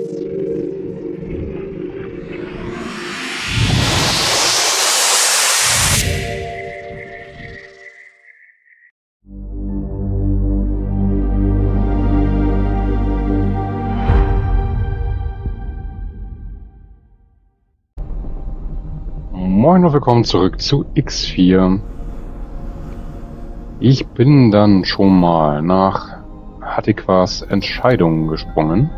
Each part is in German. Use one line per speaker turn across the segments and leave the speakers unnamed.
Moin und willkommen zurück zu X4. Ich bin dann schon mal nach Hatikwas Entscheidungen gesprungen.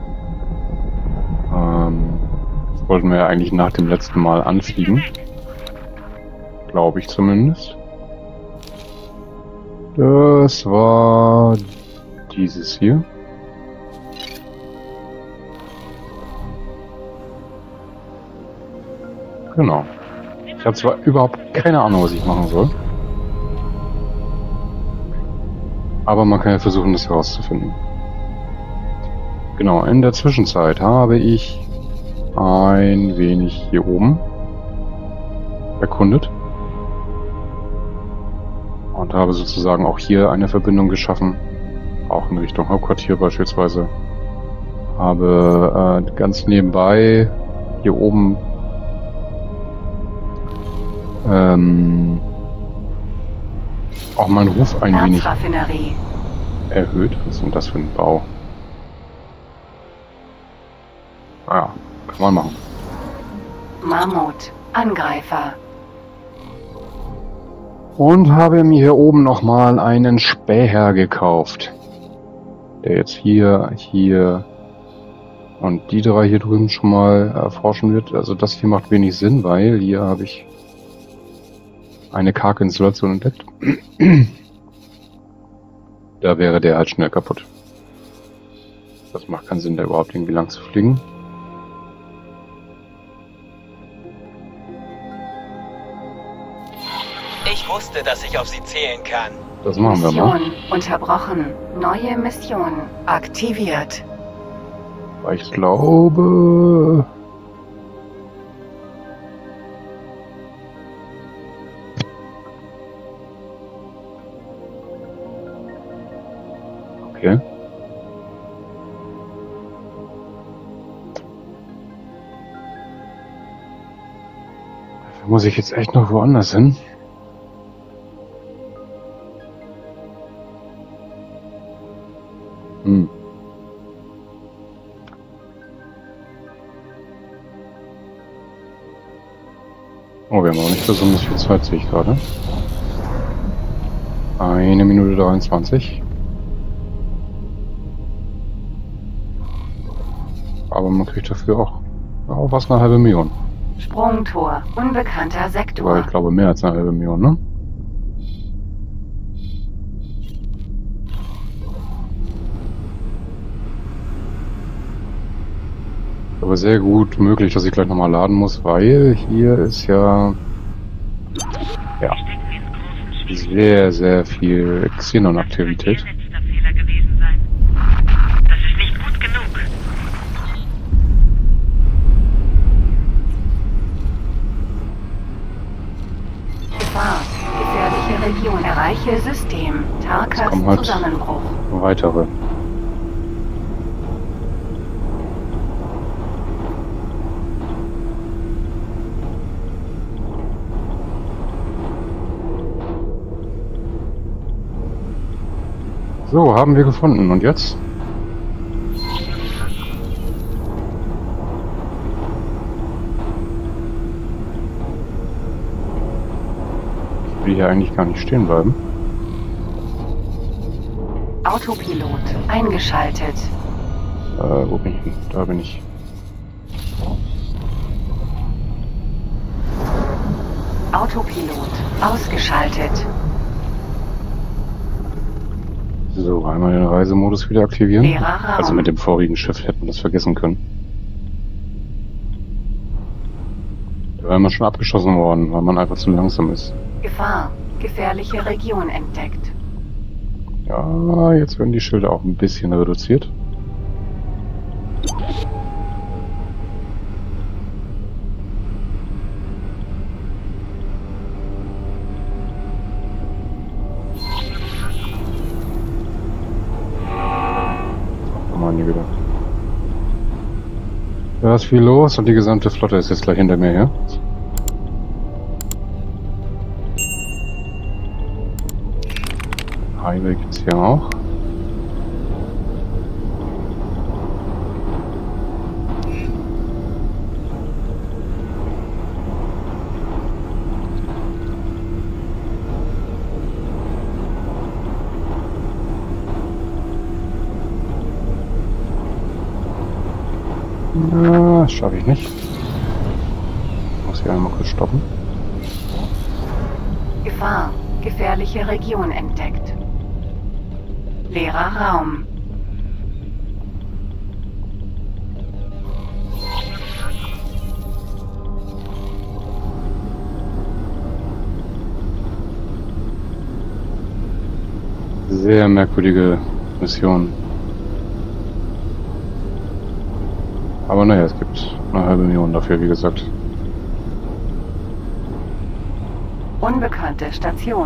Das wollten wir ja eigentlich nach dem letzten Mal anfliegen. Glaube ich zumindest. Das war dieses hier. Genau. Ich habe zwar überhaupt keine Ahnung, was ich machen soll. Aber man kann ja versuchen, das herauszufinden. Genau, in der Zwischenzeit habe ich ein wenig hier oben erkundet. Und habe sozusagen auch hier eine Verbindung geschaffen. Auch in Richtung Hauptquartier beispielsweise. Habe ganz nebenbei hier oben auch meinen Ruf ein wenig erhöht. Was ist denn das für ein Bau? Naja, kann man machen.
Mammut, Angreifer.
Und habe mir hier oben nochmal einen Späher gekauft. Der jetzt hier und die drei hier drüben schon mal erforschen wird. Also das hier macht wenig Sinn, weil hier habe ich eine karge Installation entdeckt. Da wäre der halt schnell kaputt. Das macht keinen Sinn, da überhaupt irgendwie lang zu fliegen.
Ich wusste, dass ich auf Sie zählen kann.
Das machen wir mal.
Mission unterbrochen. Neue Mission aktiviert.
Weil ich glaube... Okay. Dafür muss ich jetzt echt noch woanders hin. Oh, wir haben auch nicht besonders viel Zeit, sehe ich gerade. 1 Minute 23. Aber man kriegt dafür auch was, eine halbe Million.
Sprungtor, unbekannter Sektor.
Weil ich glaube mehr als eine halbe Million, ne? Aber sehr gut möglich, dass ich gleich nochmal laden muss, weil hier ist ja sehr, sehr viel Xenon-Aktivität.
Gefährliche Region. Erreiche System. Tarkas
Halt
Zusammenbruch.
Weitere. So, haben wir gefunden. Und jetzt? Ich will hier eigentlich gar nicht stehen bleiben.
Autopilot eingeschaltet.
Wo bin ich? Da bin ich.
Autopilot ausgeschaltet.
So, einmal den Reisemodus wieder aktivieren.
Leerer Raum.
Also mit dem vorigen Schiff hätten wir das vergessen können. Da wäre man schon abgeschossen worden, weil man einfach zu langsam ist.
Gefahr. Gefährliche Region entdeckt.
Ja, jetzt werden die Schilder auch ein bisschen reduziert. Ach, mal nie wieder. Da ist viel los und die gesamte Flotte ist jetzt gleich hinter mir her. Highway gibt's hier auch. Na, das schaffe ich nicht. Muss hier einmal kurz stoppen.
Gefahr. Gefährliche Region entdeckt. Leerer Raum.
Sehr merkwürdige Mission. Aber naja, es gibt eine halbe Million dafür, wie gesagt.
Unbekannte Station.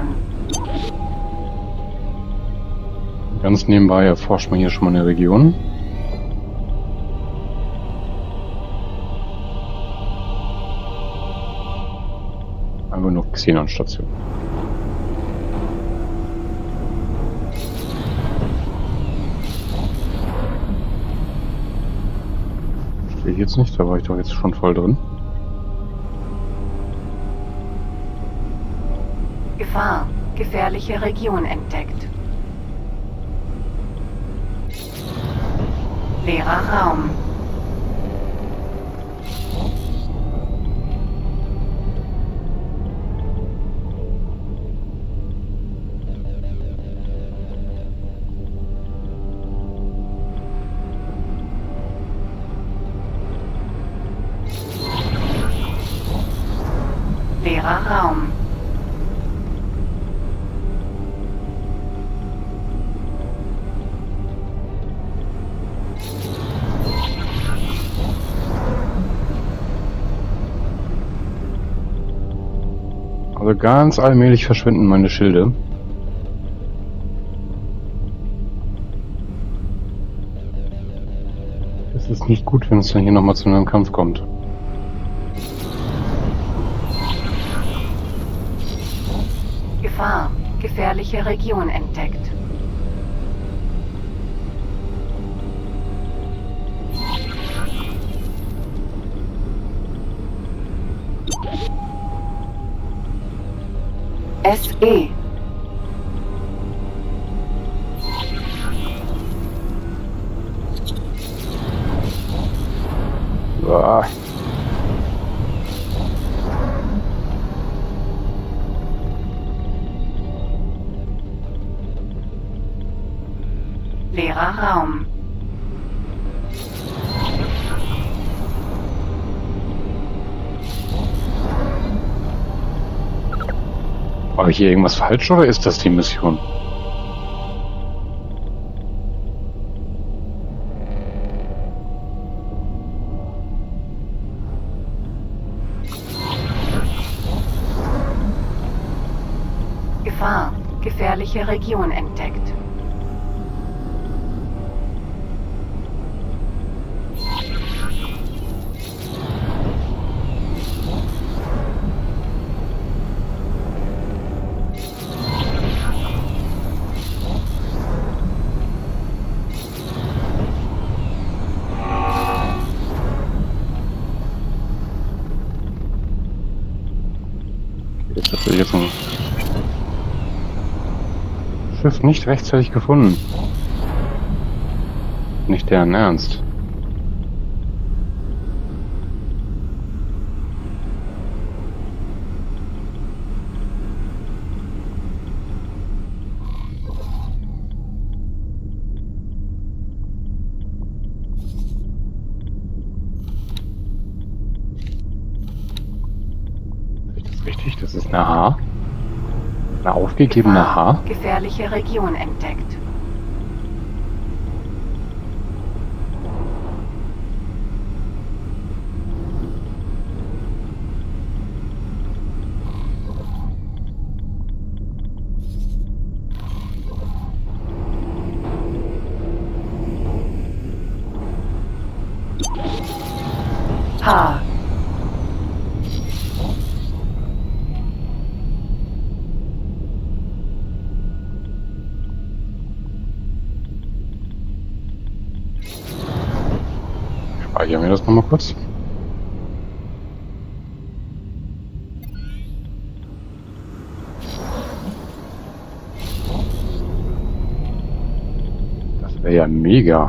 Ganz nebenbei erforscht man hier schon mal eine Region. Einfach nur Xenon-Station. Stehe ich jetzt nicht, da war ich doch jetzt schon voll drin.
Gefahr. Gefährliche Region entdeckt. Leerer Raum. Leerer Raum.
Also ganz allmählich verschwinden meine Schilde. Es ist nicht gut, wenn es dann hier nochmal zu einem Kampf kommt.
Gefahr. Gefährliche Region entdeckt. SE.
Ah.
Leerer Raum.
Mache ich hier irgendwas falsch oder ist das die Mission?
Gefahr. Gefährliche Region entdeckt.
Jetzt habe ich jetzt ein Schiff nicht rechtzeitig gefunden. Nicht deren Ernst. Ist das richtig? Das ist eine H? Eine aufgegebene H?
Gefährliche Region entdeckt. H.
Speichern wir das nochmal kurz. Das wäre ja mega.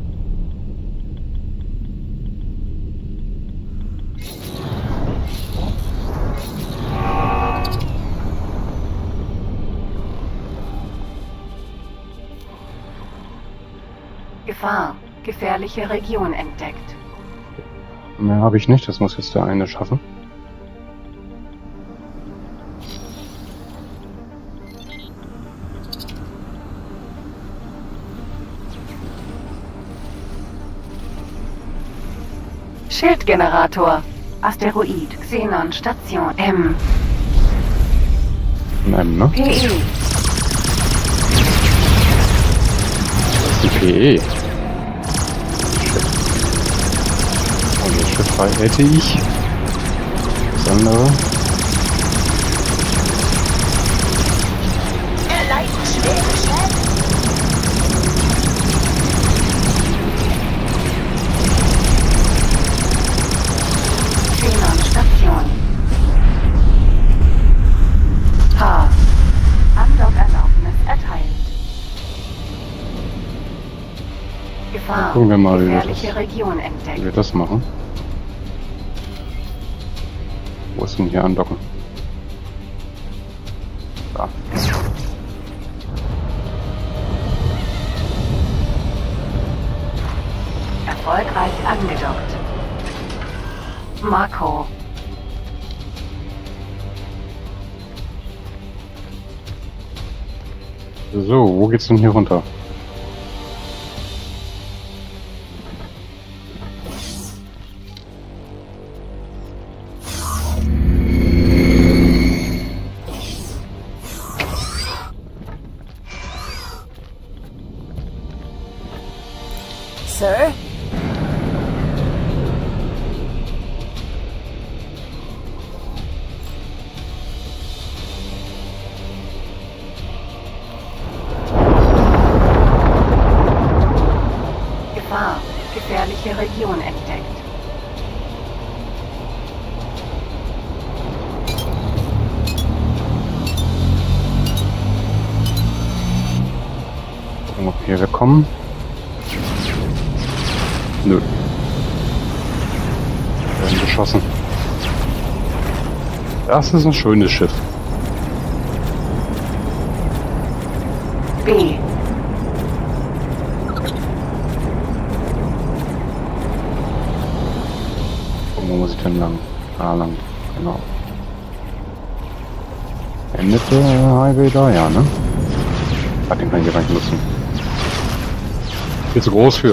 Gefahr. Gefährliche Region entdeckt.
Mehr habe ich nicht, das muss jetzt der eine schaffen.
Schildgenerator. Asteroid. Xenon. Station. M.
Ein M, ne?
PE.
Das ist die PE. Und das Schiff hätte ich. Das andere.
Erleiden schwere Schäden.
Xenon. Station. H. Andockerlaubnis erteilt. Gefahr.
Gucken wir mal, wie wir
Gefährliche Region
Wie
entdeckt.
wir das machen. Wo ist denn hier andocken? Da.
Erfolgreich angedockt. Marco.
So, wo geht's denn hier runter?
Sir?
Gefahr. Gefährliche Region entdeckt.
Gucken, ob wir hier wegkommen. Nö. Wir werden beschossen. Das ist ein schönes Schiff.
B.
Wo muss ich denn lang? Da lang. Genau. Endet der Highway da, ja, ne? Ah, den kann ich hier gar nicht nutzen. Viel zu groß für.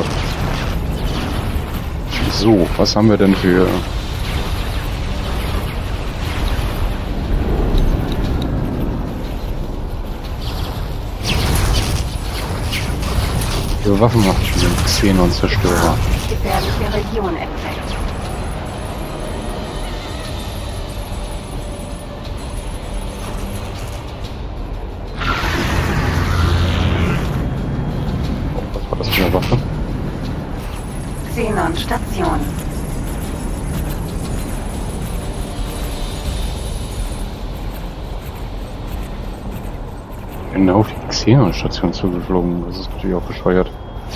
So, was haben wir denn für... Für Waffen macht den Xenon-Zerstörer.
Gefährliche Region entdeckt.
Was war das für eine Waffe?
Xenon Station.
Genau auf die Xenon-Station zugeflogen. Das ist natürlich auch bescheuert.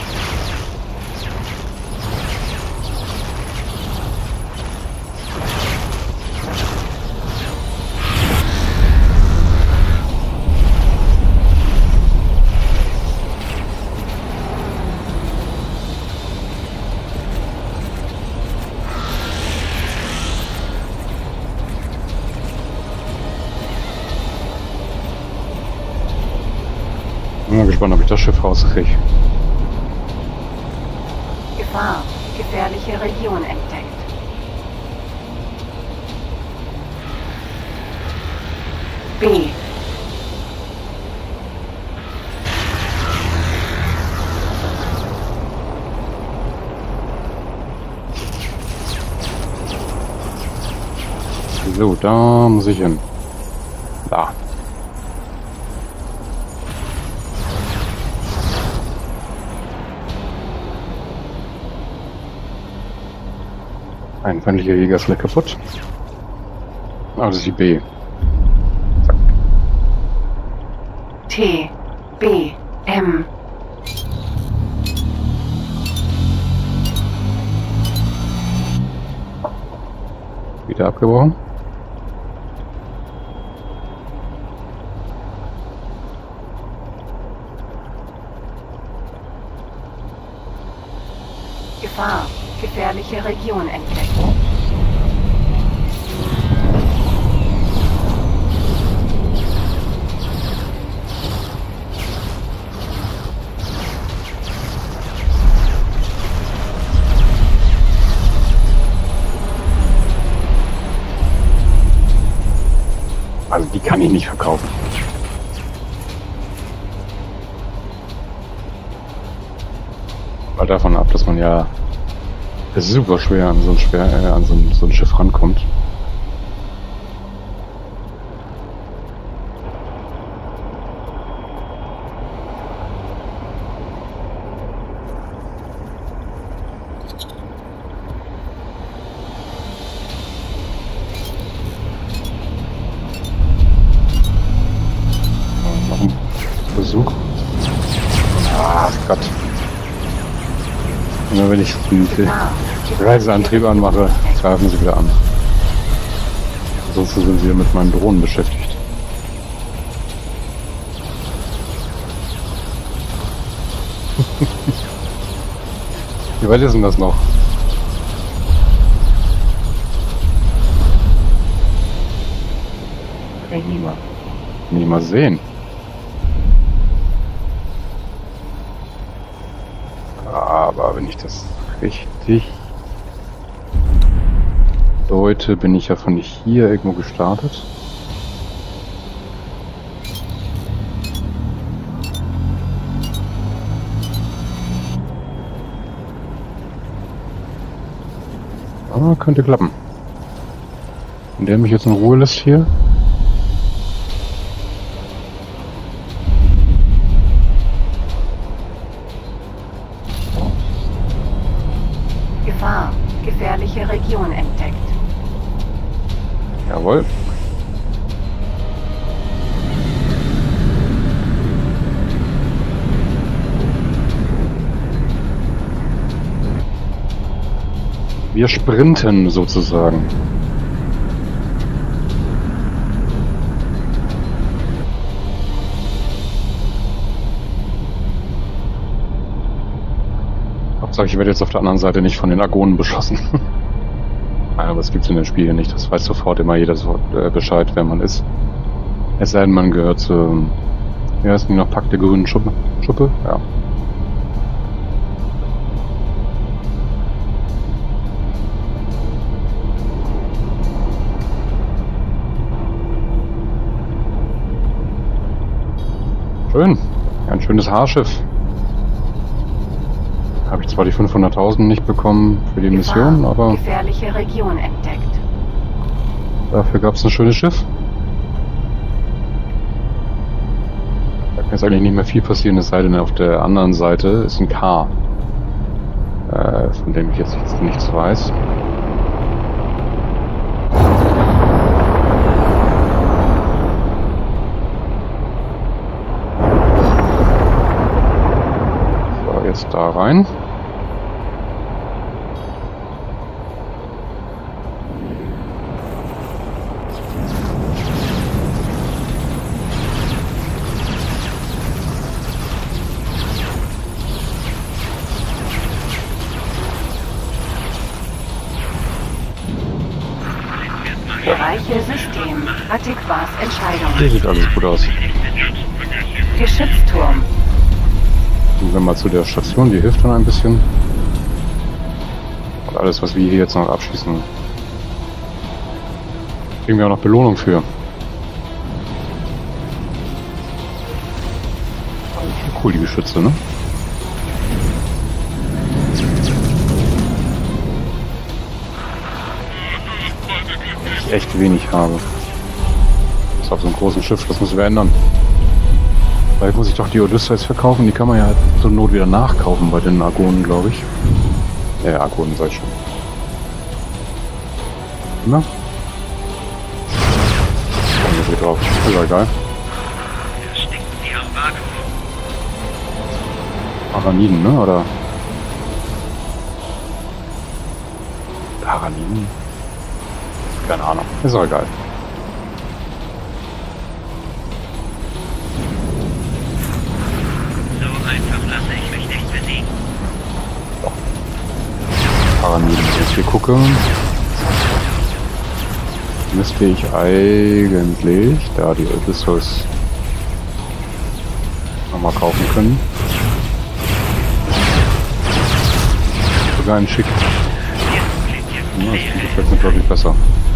Bin mal gespannt, ob ich das Schiff rauskriege.
Gefahr. Gefährliche Region entdeckt. B.
So, da muss ich hin. Da. Ein feindlicher Jäger ist gleich kaputt. Ah, das ist die B. Zack.
T, B, M.
Wieder abgebrochen.
Gefahr. Gefährliche Region entdeckt.
Also die kann ich nicht verkaufen. Weil davon ab, dass man ja super schwer an so ein Schiff rankommt. Noch ein Besuch. Ah, Gott. Immer wenn ich den Reiseantrieb anmache, greifen sie wieder an. Ansonsten sind sie mit meinen Drohnen beschäftigt. Wie weit ist denn das noch?
Kann ich
Nie mal sehen. Aber wenn ich das richtig deute, bin ich ja von hier irgendwo gestartet. Aber könnte klappen. Und der mich jetzt in Ruhe lässt hier.
Gefahr. Gefährliche Region entdeckt.
Jawohl. Wir sprinten sozusagen. Hauptsache, ich werde jetzt auf der anderen Seite nicht von den Argonen beschossen. Aber das gibt's in den Spielen nicht. Das weiß sofort immer jeder Bescheid, wer man ist. Es sei denn, man gehört zu... Wie heißt die noch? Pack der grünen Schuppe? Ja. Schön. Ein schönes Haarschiff. Habe ich zwar die 500.000 nicht bekommen für die Mission, aber
Gefährliche Region entdeckt.
dafür gab es ein schönes Schiff. Da kann jetzt eigentlich nicht mehr viel passieren, es sei denn, auf der anderen Seite ist ein K, von dem ich jetzt nichts weiß. So, jetzt da rein.
Bereiche System. Atikwas Entscheidung.
Hier sieht alles gut aus.
Geschützturm.
Gehen wir mal zu der Station, die hilft dann ein bisschen. Und alles, was wir hier jetzt noch abschließen, kriegen wir auch noch Belohnung für. Schon cool, die Geschütze, ne? echt wenig habe. Das ist auf so einem großen Schiff, das müssen wir ändern. Vielleicht muss ich doch die Odysseus verkaufen, die kann man ja halt zur Not wieder nachkaufen bei den Argonen, glaube ich. Argonen sei schon. Na? Hier drauf. Das ist geil. Araniden, ne? Oder? Araniden? Keine Ahnung. Ist auch egal.
So einfach lasse ich mich nicht besiegen.
Araniden. Wenn ich jetzt hier gucke, müsste ich eigentlich da die Odysseus nochmal kaufen können. Sogar ein Schick. Ja, das gefällt mir deutlich besser.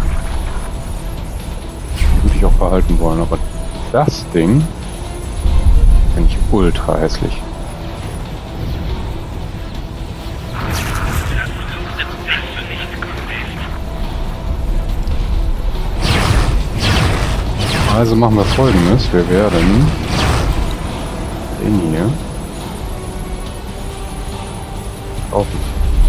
Würde ich auch behalten wollen, aber das Ding finde ich ultra hässlich. Also machen wir Folgendes. Wir werden den hier kaufen.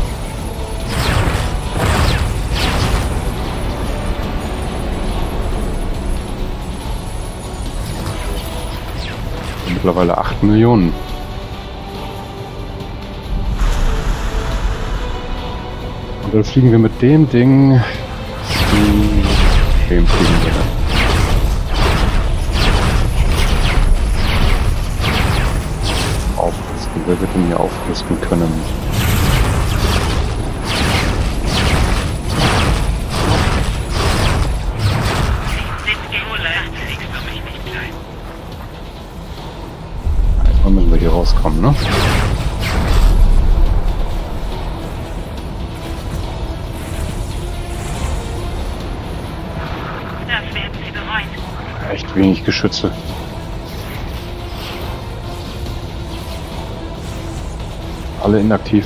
Mittlerweile 8 Millionen. Und dann fliegen wir mit dem Ding zu dem fliegen wir dann. Aufrüsten. Wer wird denn hier aufrüsten können? Erstmal müssen wir hier rauskommen, ne?
Das werden Sie bereuen.
Echt wenig Geschütze. Alle inaktiv.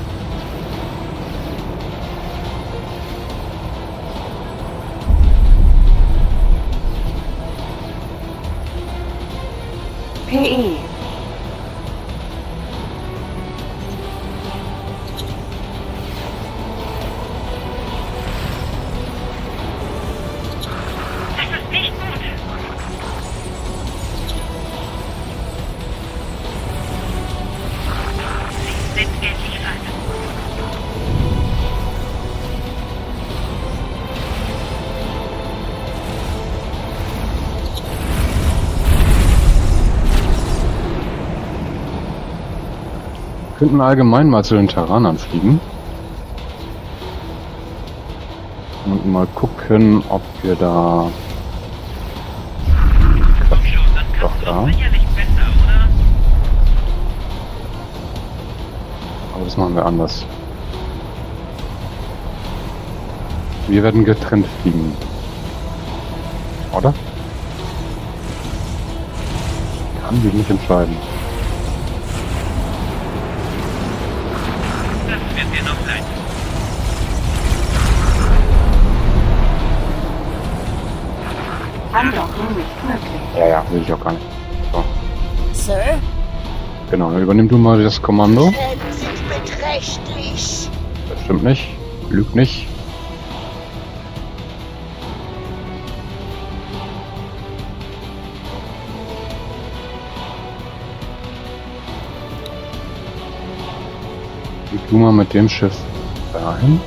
PE.
Das ist nicht gut. Sie sind geliefert.
Wir könnten allgemein mal zu den Terranern fliegen. Und mal gucken, ob wir da...
Komm schon, das
Doch,
kannst du
da.
doch sicherlich besser, oder?
Aber das machen wir anders. Wir werden getrennt fliegen. Oder? Kann sich nicht entscheiden.
Das wird dir noch leid.
Andocken nicht möglich.
Ja, will ich auch gar nicht. So.
Sir?
Genau, dann übernimm du mal das Kommando.
Grenzen sind beträchtlich.
Das stimmt nicht. Lügt nicht. Flieg du mal mit dem Schiff dahin.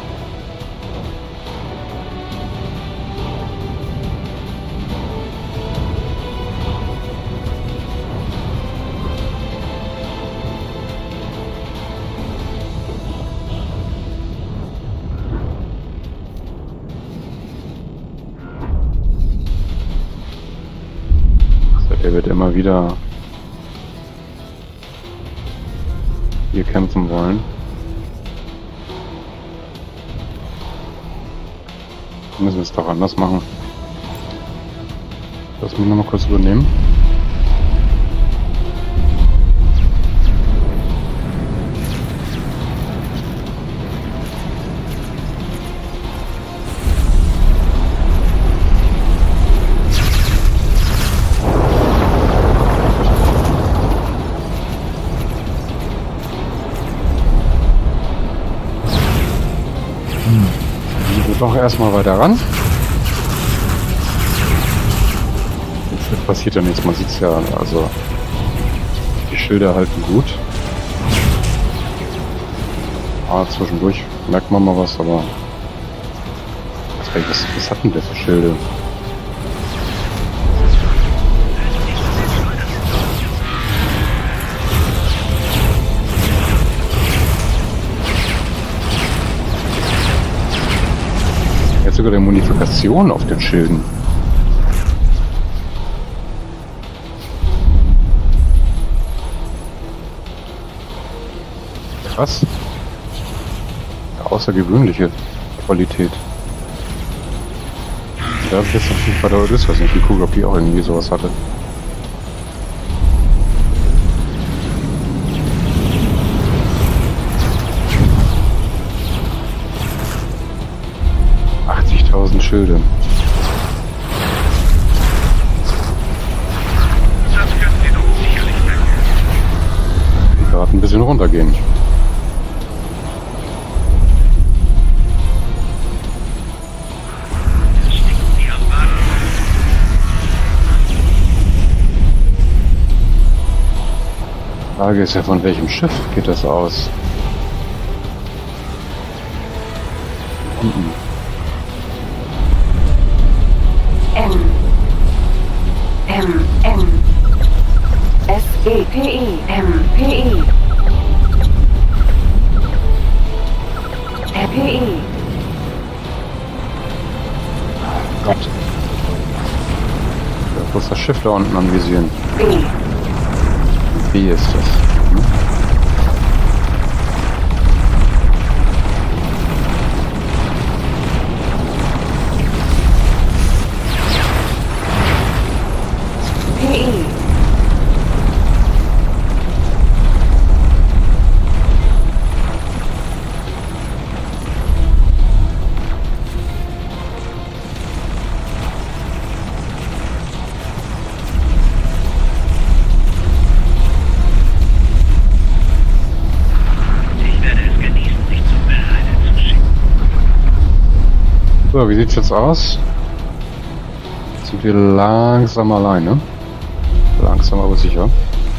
Der wird immer wieder hier kämpfen wollen. Wir müssen es doch anders machen. Lass mich noch mal kurz übernehmen. Also doch erstmal weiter ran. Jetzt passiert ja nichts, man sieht es ja, also die Schilder halten gut. Zwischendurch merkt man mal was, aber was hat denn der für Schilde? Jetzt sogar die Modifikation auf den Schilden. Was? Außergewöhnliche Qualität. Da habe ich jetzt noch nicht bei der Odysseus nicht geguckt, ob die auch irgendwie sowas hatte. Schilde.
Das können Sie doch sicherlich merken.
Die gerade ein bisschen runtergehen.
Sticken Sie am Wagen.
Die Frage ist ja, von welchem Schiff geht das aus?
SEPI, MPI, RPI.
Gott. Ja, wo ist das Schiff da unten anvisieren?
B,
B ist das.
PI,
Ich werde es genießen, sich zum Bereiten zu schicken.
So, wie sieht's jetzt aus? Jetzt sind wir langsam alleine. Langsam aber sicher.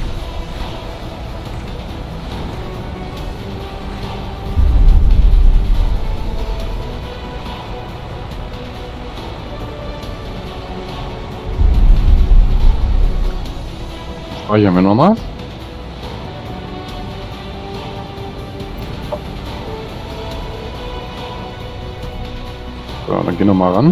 Speichern wir nochmal. So, dann gehen wir mal ran.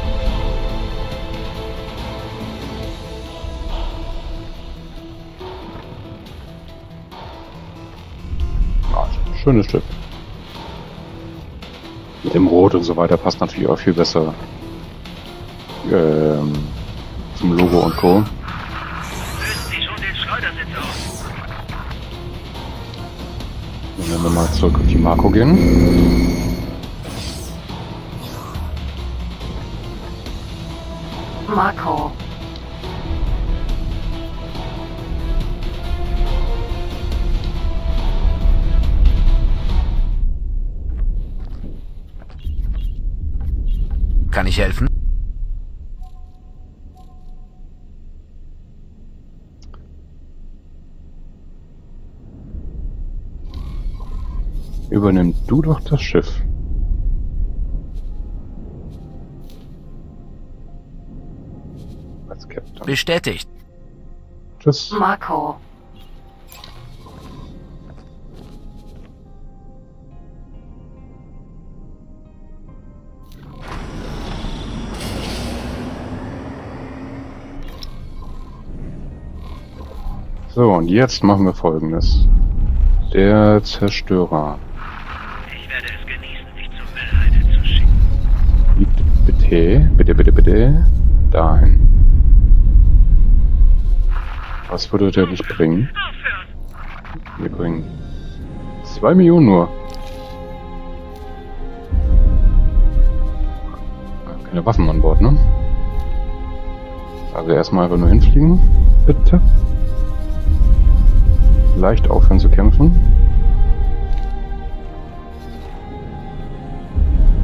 Schönes Schiff. Mit dem Rot und so weiter passt natürlich auch viel besser zum Logo und Co.
Lösen Sie schon den Schleudersitz auf.
Dann werden wir mal zurück auf die Marco gehen.
Marco,
Kann ich helfen?
Übernimm du doch das Schiff. Als Captain.
Bestätigt.
Tschüss.
Marco,
So, und jetzt machen wir Folgendes. Der Zerstörer.
Ich werde es genießen, sich zum Bereiten zu schicken.
Bitte dahin. Was würde der nicht bringen?
Aufhören!
Wir bringen 2 Millionen nur. Keine Waffen an Bord, ne? Also erstmal einfach nur hinfliegen, bitte. Leicht aufhören zu kämpfen.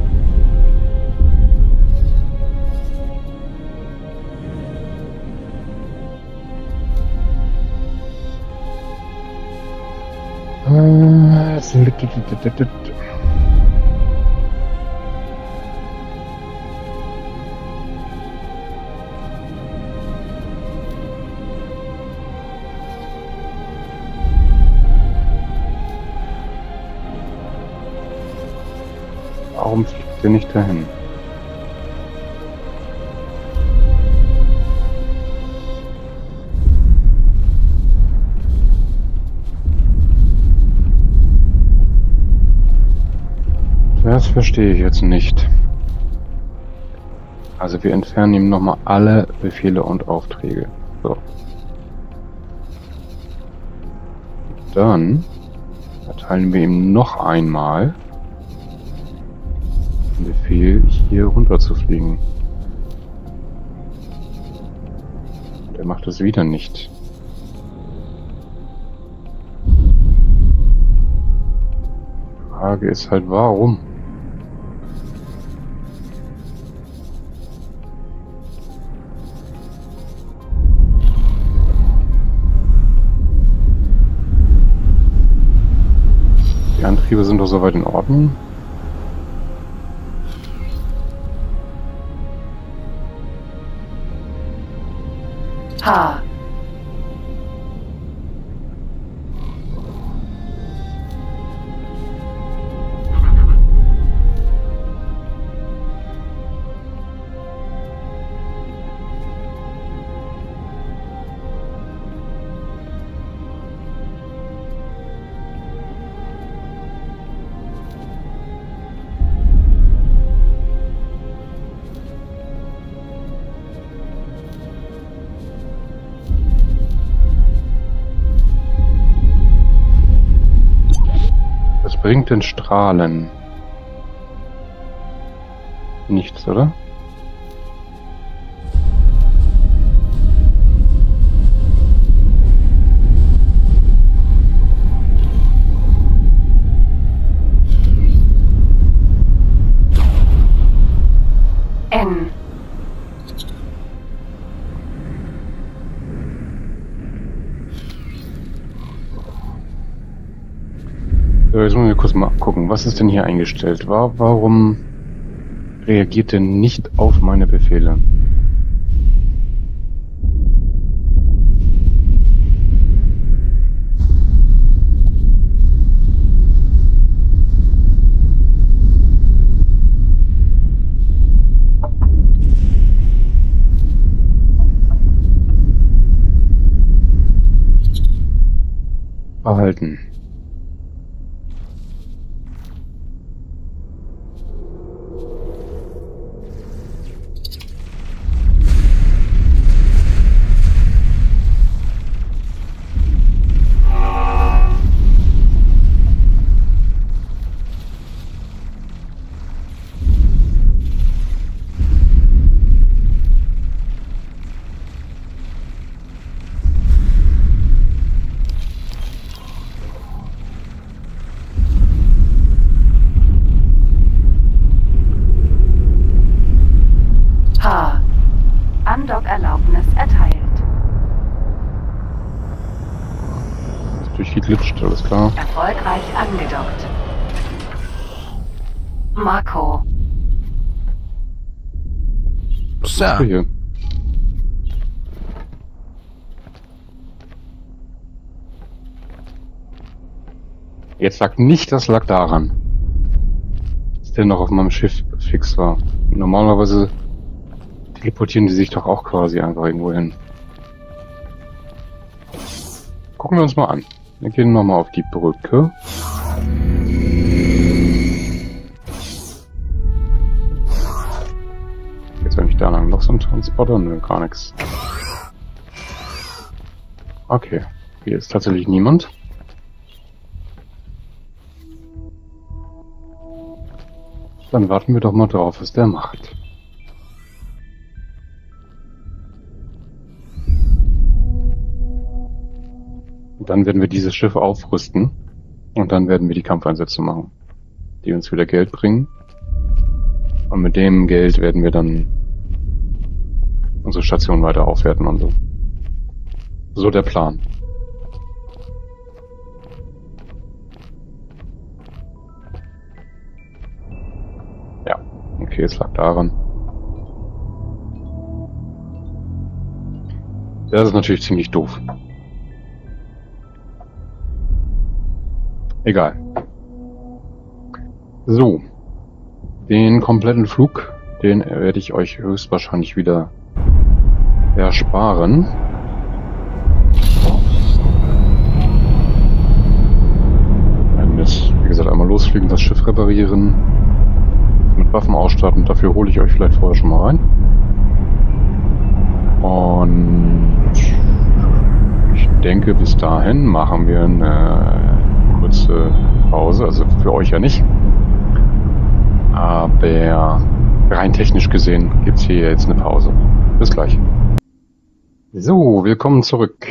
Warum fliegt ihr nicht dahin? Das verstehe ich jetzt nicht. Also wir entfernen ihm nochmal alle Befehle und Aufträge. So. Dann erteilen wir ihm noch einmal den Befehl, hier runter zu fliegen. Der macht es wieder nicht. Die Frage ist halt, warum? Die Antriebe sind doch soweit in Ordnung.
H.
Was bringt denn Strahlen? Nichts, oder?
N.
So, jetzt müssen wir kurz mal gucken, was ist denn hier eingestellt? Warum reagiert denn nicht auf meine Befehle? Behalten.
H. Andockerlaubnis erteilt.
Ist durchgeglitscht, alles klar.
Erfolgreich angedockt. Marco.
Was machst du hier? Jetzt sag nicht, das lag daran, dass der noch auf meinem Schiff fix war. Normalerweise teleportieren die sich doch auch quasi einfach irgendwo hin. Gucken wir uns mal an. Wir gehen nochmal auf die Brücke. Jetzt wenn ich da lang noch so ein Transporter? Nö, gar nichts. Okay, hier ist tatsächlich niemand. Dann warten wir doch mal drauf, was der macht. Und dann werden wir dieses Schiff aufrüsten und dann werden wir die Kampfeinsätze machen, die uns wieder Geld bringen. Und mit dem Geld werden wir dann unsere Station weiter aufwerten und so. So der Plan. Okay, es lag daran. Das ist natürlich ziemlich doof. Egal. So. Den kompletten Flug, den werde ich euch höchstwahrscheinlich wieder ersparen. Wenn wir jetzt, wie gesagt, einmal losfliegen, das Schiff reparieren, mit Waffen ausstatten, dafür hole ich euch vielleicht vorher schon mal rein. Und ich denke, bis dahin machen wir eine kurze Pause, also für euch ja nicht. Aber rein technisch gesehen gibt es hier jetzt eine Pause. Bis gleich. So, willkommen zurück.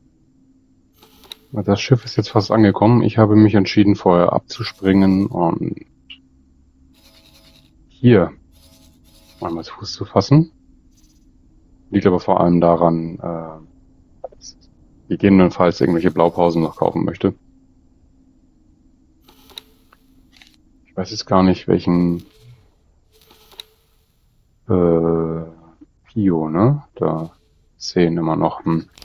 Das Schiff ist jetzt fast angekommen. Ich habe mich entschieden, vorher abzuspringen und hier einmal Fuß zu fassen. Liegt aber vor allem daran, dass ich gegebenenfalls irgendwelche Blaupausen noch kaufen möchte. Ich weiß jetzt gar nicht, welchen Pio, ne? Da 10 immer noch.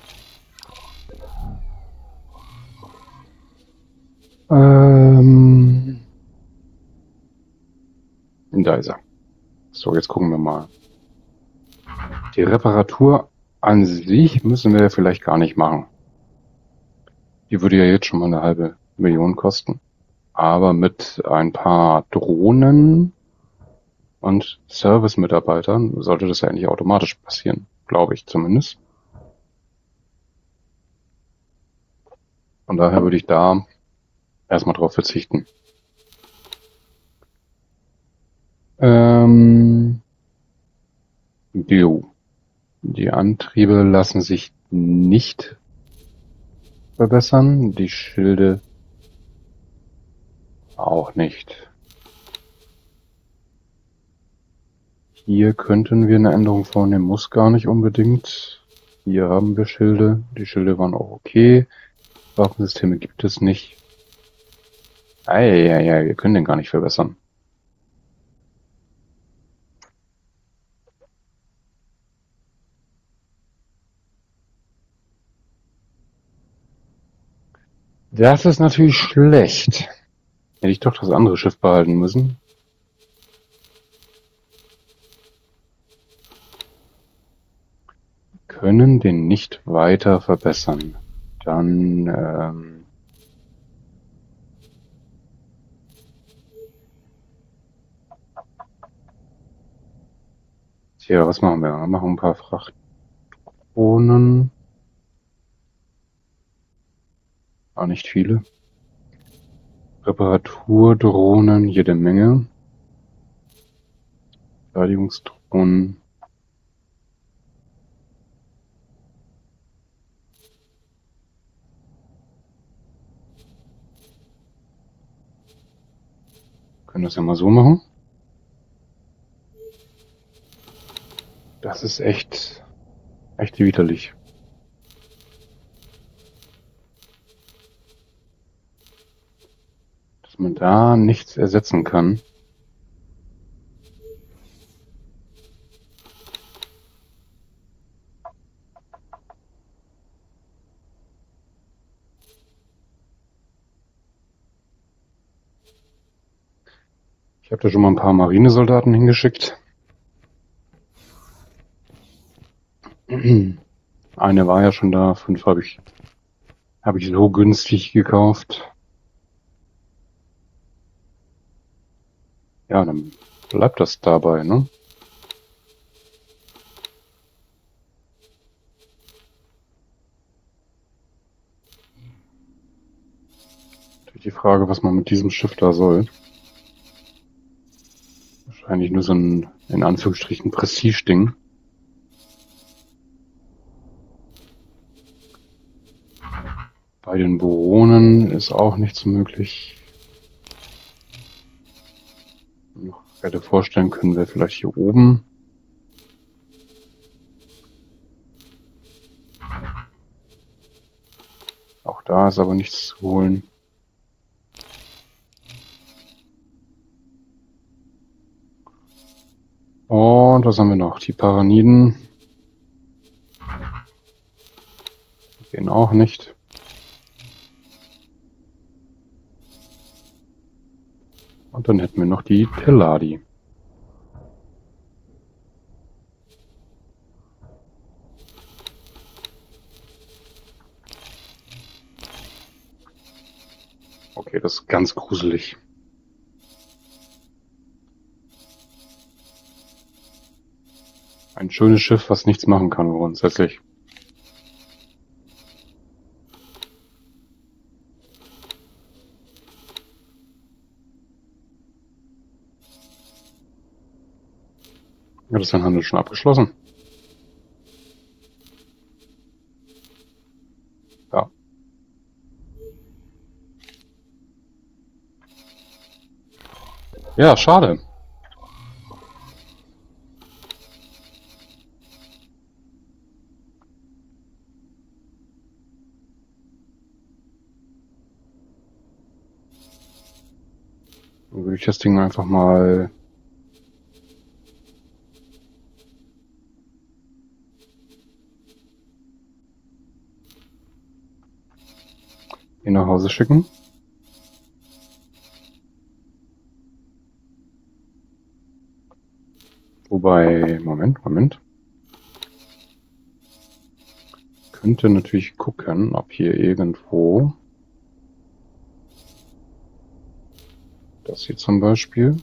Da ist er. So, jetzt gucken wir mal. Die Reparatur an sich müssen wir vielleicht gar nicht machen. Die würde ja jetzt schon mal 500.000 kosten. Aber mit ein paar Drohnen und Service-Mitarbeitern sollte das ja eigentlich automatisch passieren. Glaube ich zumindest. Von daher würde ich da erstmal drauf verzichten. Die Antriebe lassen sich nicht verbessern. Die Schilde auch nicht. Hier könnten wir eine Änderung vornehmen, muss gar nicht unbedingt. Hier haben wir Schilde. Die Schilde waren auch okay. Waffensysteme gibt es nicht. Wir können den gar nicht verbessern. Das ist natürlich schlecht. Hätte ich doch das andere Schiff behalten müssen. Können den nicht weiter verbessern. Dann tja, was machen wir? Wir machen ein paar Frachtdrohnen. Auch nicht viele. Reparaturdrohnen, jede Menge. Verteidigungsdrohnen. Können das ja mal so machen. Das ist echt widerlich. Dass man da nichts ersetzen kann. Ich habe da schon mal ein paar Marinesoldaten hingeschickt. Eine war ja schon da, 5 habe ich so günstig gekauft. Ja, dann bleibt das dabei, ne? Natürlich die Frage, was man mit diesem Schiff da soll. Wahrscheinlich nur so ein, in Anführungsstrichen, Prestige-Ding. Bei den Drohnen ist auch nichts möglich. Noch hätte vorstellen können, wir vielleicht hier oben. Auch da ist aber nichts zu holen. Und was haben wir noch? Die Paraniden. Gehen auch nicht. Und dann hätten wir noch die Teladi. Okay, das ist ganz gruselig. Ein schönes Schiff, was nichts machen kann grundsätzlich. Ja, das ist ein Handel schon abgeschlossen. Ja. Ja, schade. Dann würde ich das Ding einfach mal hier nach Hause schicken. Wobei, Moment. Könnte natürlich gucken, ob hier irgendwo das hier zum Beispiel.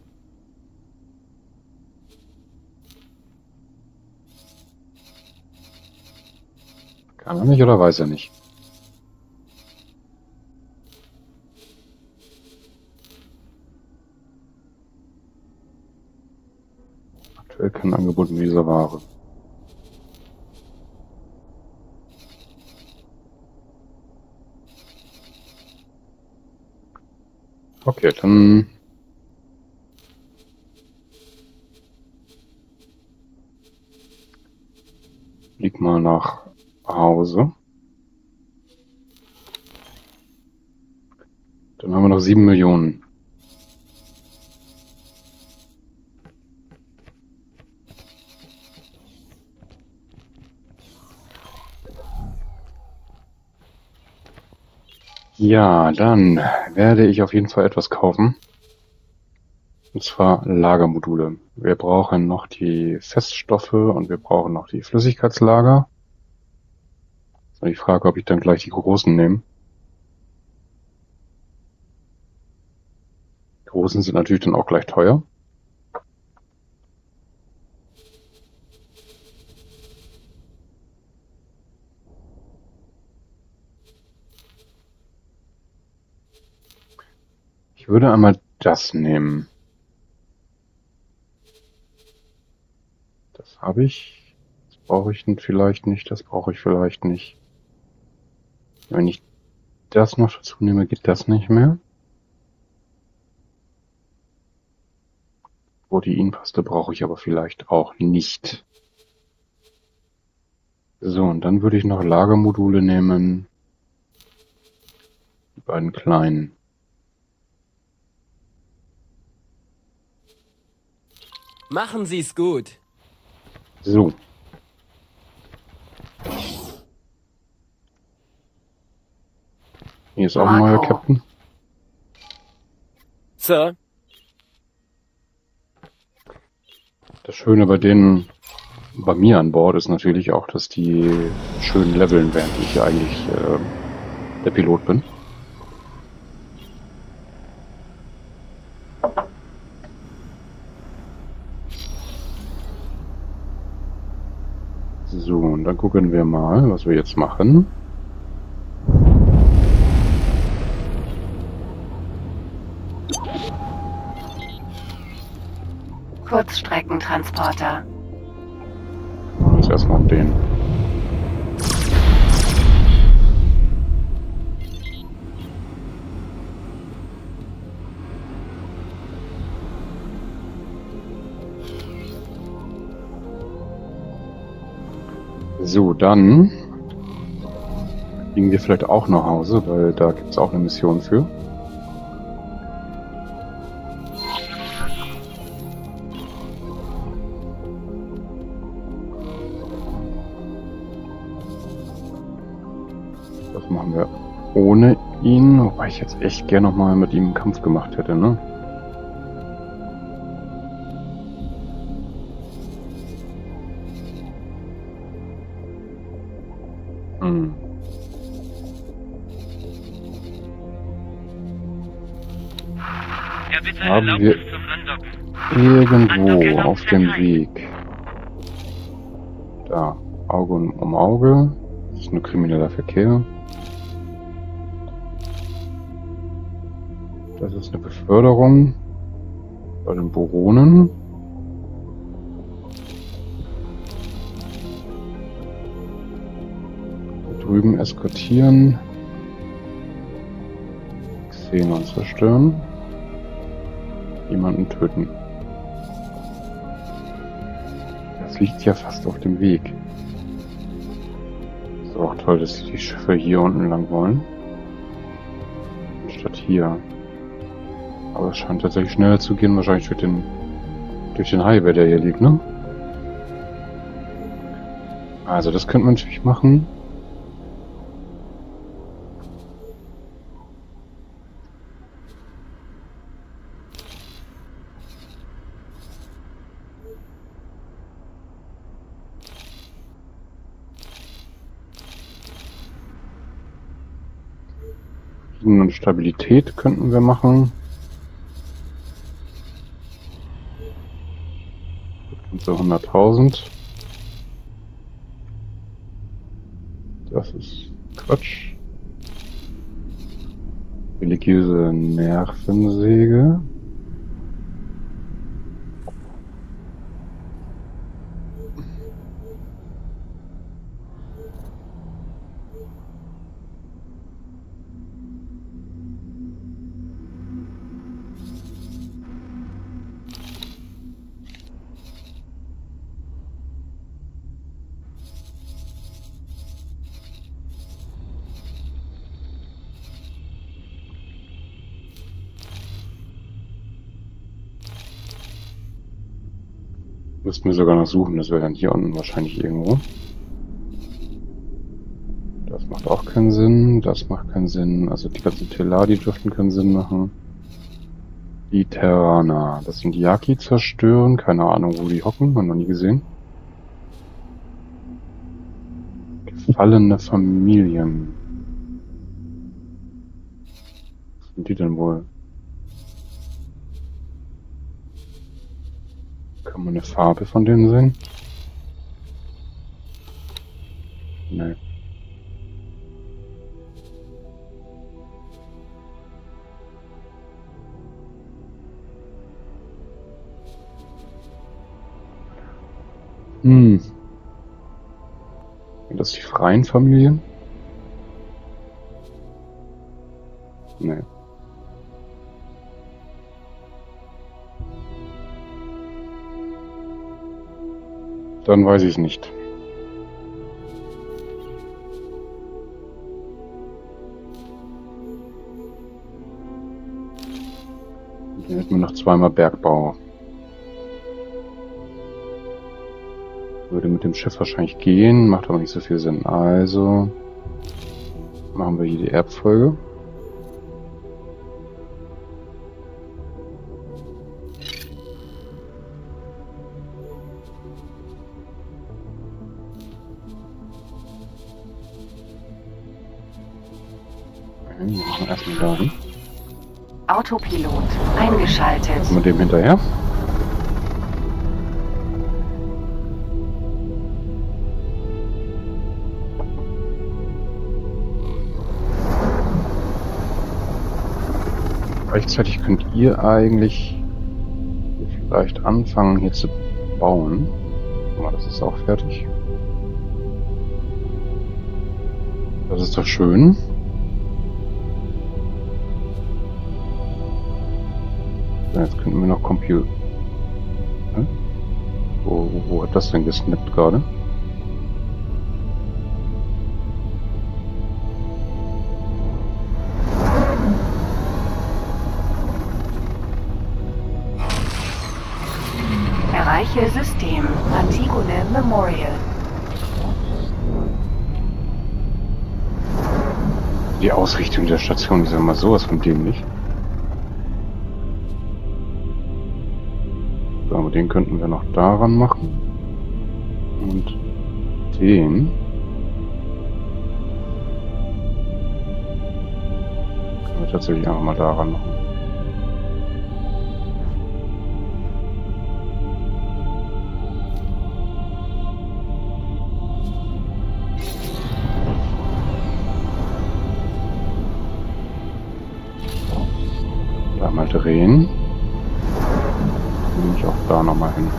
Kann er nicht oder weiß er nicht? Aktuell kein Angebot mit dieser Ware. Okay, dann flieg mal nach Hause. Dann haben wir noch 7 Millionen. Ja, dann werde ich auf jeden Fall etwas kaufen. Und zwar Lagermodule. Wir brauchen noch die Feststoffe und wir brauchen noch die Flüssigkeitslager. Das ist die Frage, ob ich dann gleich die großen nehme. Die großen sind natürlich dann auch gleich teuer. Ich würde einmal das nehmen. Das habe ich. Das brauche ich vielleicht nicht. Das brauche ich vielleicht nicht. Wenn ich das noch dazu nehme, geht das nicht mehr. Proteinpaste brauche ich aber vielleicht auch nicht. So, und dann würde ich noch Lagermodule nehmen. Die beiden kleinen.
Machen Sie's gut.
So. Hier ist auch ein neuer
Marco.
Captain.
Sir?
Das Schöne bei mir an Bord ist natürlich auch, dass die schön leveln, während ich ja eigentlich der Pilot bin. So, und dann gucken wir mal, was wir jetzt machen.
Kurzstreckentransporter.
Jetzt erstmal den. So, dann fliegen wir vielleicht auch nach Hause, weil da gibt es auch eine Mission für. machen wir ohne ihn, wobei ich jetzt echt gerne nochmal mit ihm einen Kampf gemacht hätte, ne? Hm.
Ja, bitte
Haben
Erlaubnis
wir
zum Andocken.
irgendwo auf dem Weg. Da, Auge um Auge. Das ist ein krimineller Verkehr. Das ist eine Beförderung bei den Boronen. Da drüben eskortieren. Xenon zerstören. Jemanden töten. Das liegt ja fast auf dem Weg. Ist auch toll, dass die Schiffe hier unten lang wollen. Statt hier. Aber es scheint tatsächlich schneller zu gehen, wahrscheinlich durch den Highway, der hier liegt, ne? Also das könnte man natürlich machen. Und Stabilität könnten wir machen. Und so 100.000. Das ist Quatsch. Religiöse Nervensäge. Müssten wir sogar noch suchen, das wäre dann hier unten wahrscheinlich irgendwo. Das macht auch keinen Sinn, das macht keinen Sinn, also die ganzen Teladi dürften keinen Sinn machen. Die Terraner, das sind die Yaki zerstören, keine Ahnung wo die hocken, haben noch nie gesehen. Gefallene Familien. Was sind die denn wohl? Kann man eine Farbe von denen sehen? Nee. Sind das die freien Familien? Nee. Dann weiß ich es nicht. Dann hätten wir noch zweimal Bergbau. Würde mit dem Schiff wahrscheinlich gehen, macht aber nicht so viel Sinn. Also machen wir hier die Erbfolge. Wir machen erstmal dahin.
Autopilot eingeschaltet.
Mit dem hinterher. Gleichzeitig könnt ihr eigentlich vielleicht anfangen hier zu bauen. Guck mal, das ist auch fertig. Das ist doch schön. Jetzt könnten wir noch Compute. Hm? Wo hat das denn gesnappt gerade?
Erreiche System Antigone Memorial.
Die Ausrichtung der Station ist ja mal sowas von dämlich. So, aber den könnten wir noch daran machen. Und den... können wir tatsächlich einfach mal daran machen. Mal drehen. Dann nehme ich auch da nochmal hin.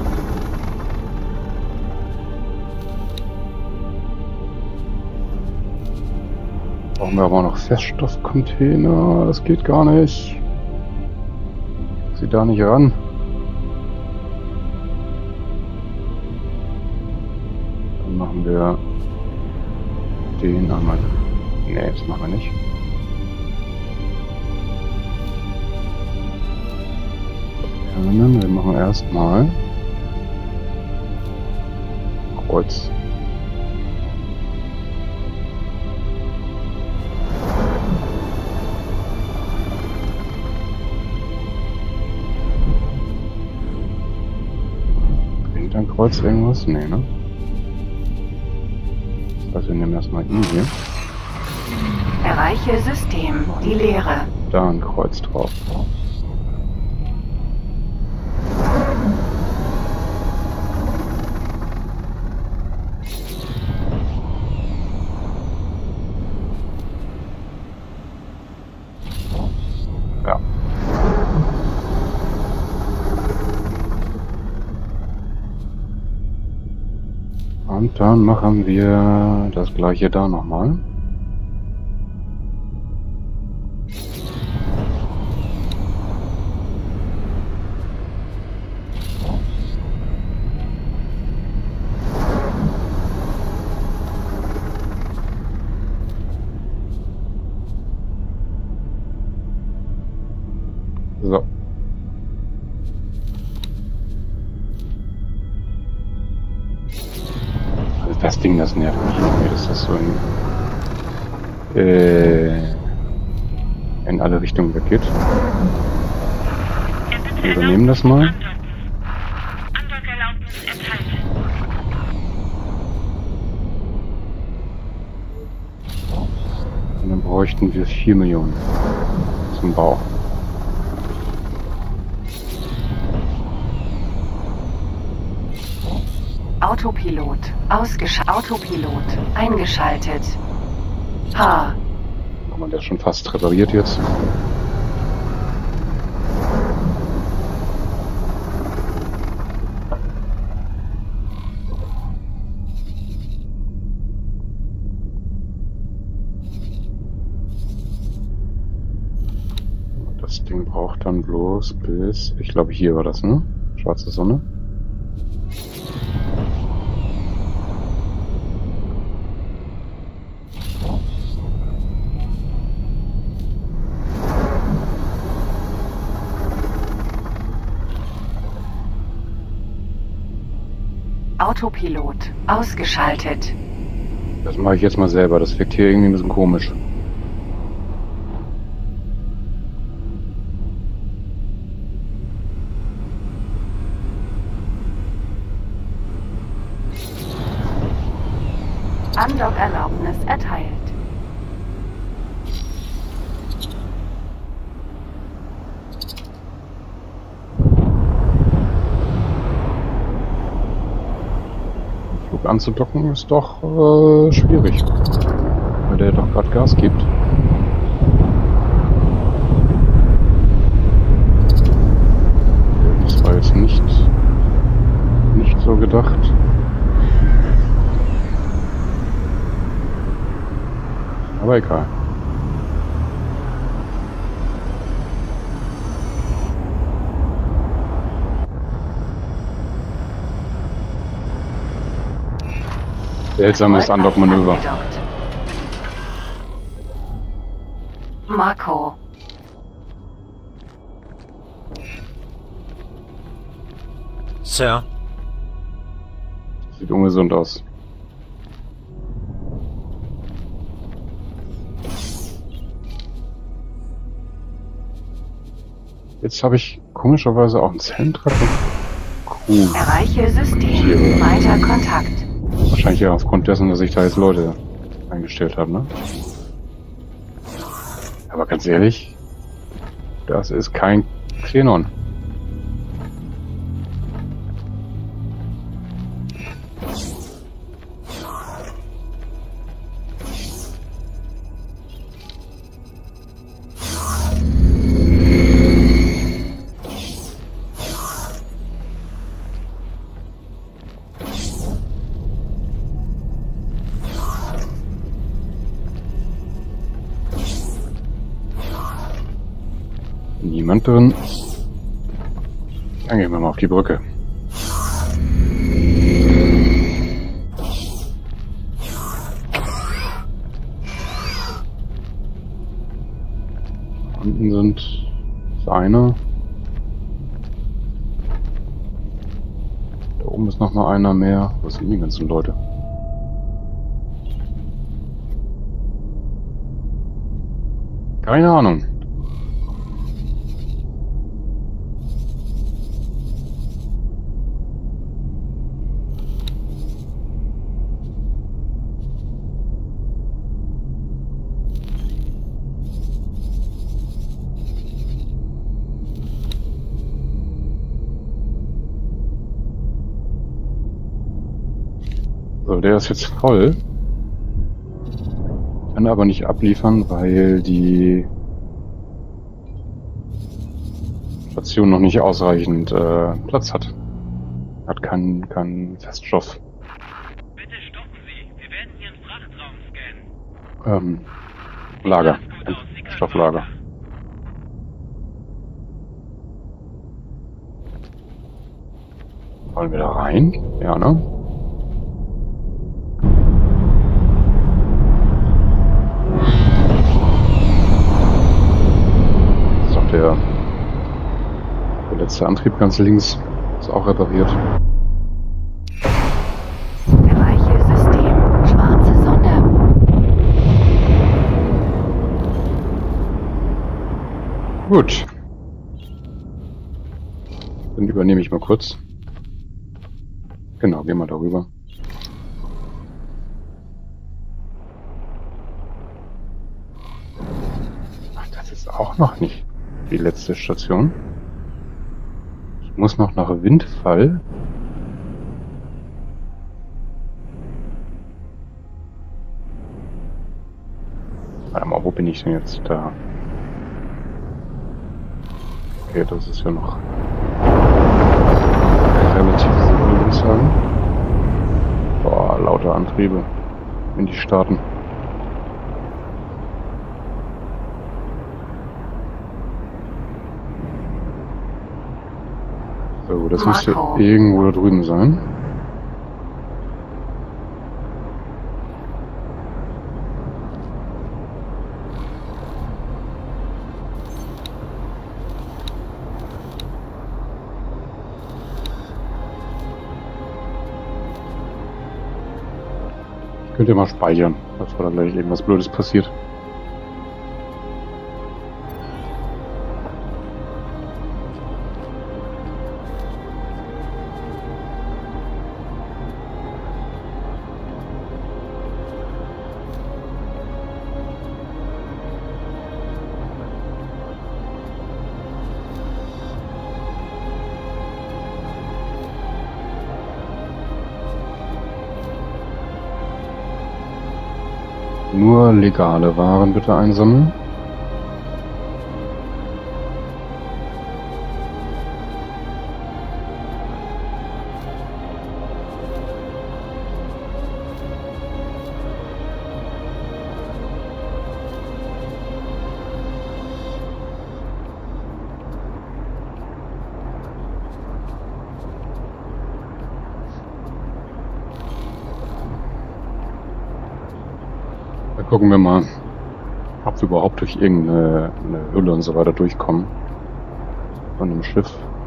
Brauchen wir aber noch Feststoffcontainer. Das geht gar nicht. Sie da nicht ran. Dann machen wir den einmal. Ne, das machen wir nicht. Wir machen erstmal Kreuz. Bringt ein Kreuz irgendwas? Nee, ne? Das heißt, wir nehmen erstmal ihn hier.
Erreiche System, die Leere.
Da ein Kreuz drauf. Ja. Und dann machen wir das gleiche da nochmal. So. Also das Ding, das nervt mich irgendwie, dass das so in alle Richtungen weggeht. Wir übernehmen das mal.
Andock-Erlaubnis erteilt.
Und dann bräuchten wir 4 Millionen zum Bau.
Autopilot Autopilot eingeschaltet. H.
Guck mal, der ist schon fast repariert jetzt. Das Ding braucht dann bloß bis, ich glaube hier war das, ne? Schwarze Sonne.
Autopilot ausgeschaltet.
Das mache ich jetzt mal selber, das wirkt hier irgendwie ein bisschen komisch.
Andock-Erlaubnis erteilt.
Flug anzudocken ist doch schwierig, weil der doch gerade Gas gibt. Das war jetzt nicht so gedacht. Aber egal. Seltsames Andock-Manöver.
Marco.
Sir,
Sieht ungesund aus. Jetzt habe ich komischerweise auch einen Zentrum. Cool.
Erreiche System. Weiter Kontakt.
Wahrscheinlich ja aufgrund dessen, dass ich da jetzt Leute eingestellt habe, ne? Aber ganz ehrlich, das ist kein Xenon. Niemand drin. Dann gehen wir mal auf die Brücke. Unten sind eine. Da oben ist noch mal einer mehr. Wo sind die ganzen Leute? Keine Ahnung. So, der ist jetzt voll. Kann aber nicht abliefern, weil die Station noch nicht ausreichend Platz hat. Hat keinen Feststoff.
Bitte stoppen Sie. Wir werden Ihren Frachtraum scannen.
Lager.
Gut aus, Sie können
Stofflager.
weiter.
Wollen wir da rein? Ja, ne? Ist doch der letzte Antrieb ganz links. Ist auch repariert.
Erreiche System. Schwarze Sonne.
Gut. Dann übernehme ich mal kurz. Genau, gehen wir darüber. Ach, das ist auch noch nicht die letzte Station. Ich muss noch nach Windfall. Warte mal, wo bin ich denn jetzt da? Okay, das ist ja noch relativ simpel, würde ich sagen. Boah, lauter Antriebe. Wenn die starten. So, das müsste
Marco.
irgendwo da drüben sein. Könnt ihr mal speichern, bevor da gleich irgendwas Blödes passiert. Nur legale Waren bitte einsammeln. Da gucken wir mal, ob wir überhaupt durch irgendeine Hülle und so weiter durchkommen. Von dem Schiff.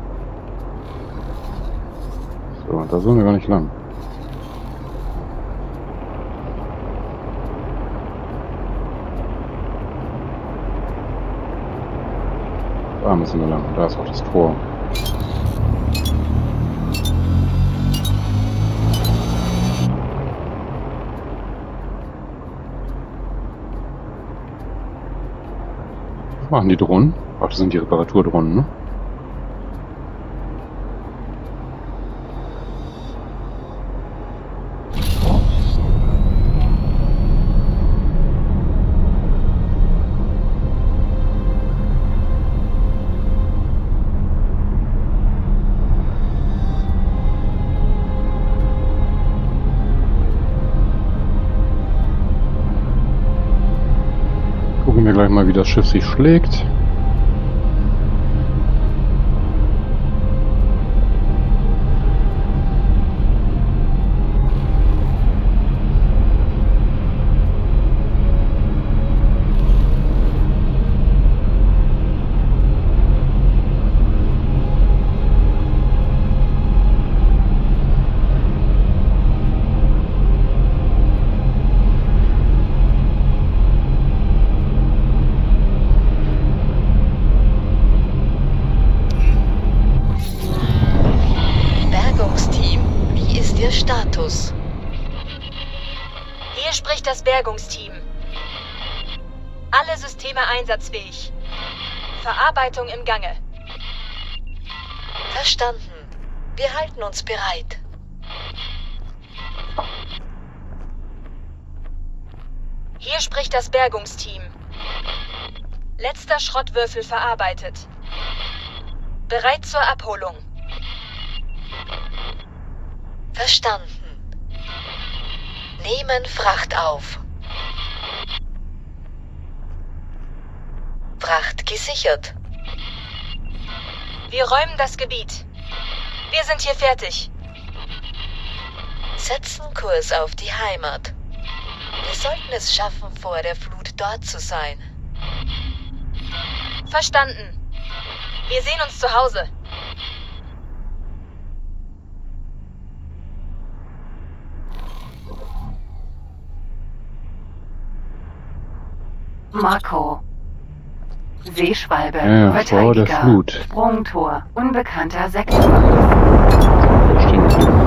So, da sollen wir gar nicht lang. Da müssen wir lang. Da ist auch das Tor. Was machen die Drohnen? Ach, das sind die Reparaturdrohnen, ne? Gucken wir gleich mal, wie das Schiff sich schlägt.
Status.
Hier spricht das Bergungsteam. Alle Systeme einsatzfähig. Verarbeitung im Gange.
Verstanden. Wir halten uns bereit.
Hier spricht das Bergungsteam. Letzter Schrottwürfel verarbeitet. Bereit zur Abholung.
Verstanden. Nehmen Fracht auf. Fracht gesichert.
Wir räumen das Gebiet. Wir sind hier fertig.
Setzen Kurs auf die Heimat. Wir sollten es schaffen, vor der Flut dort zu sein.
Verstanden. Wir sehen uns zu Hause.
Marco. Seeschwalbe,
Ja, vor der
Verteidiger,
Flut.
Sprungtor, unbekannter Sektor.
Stehen geblieben.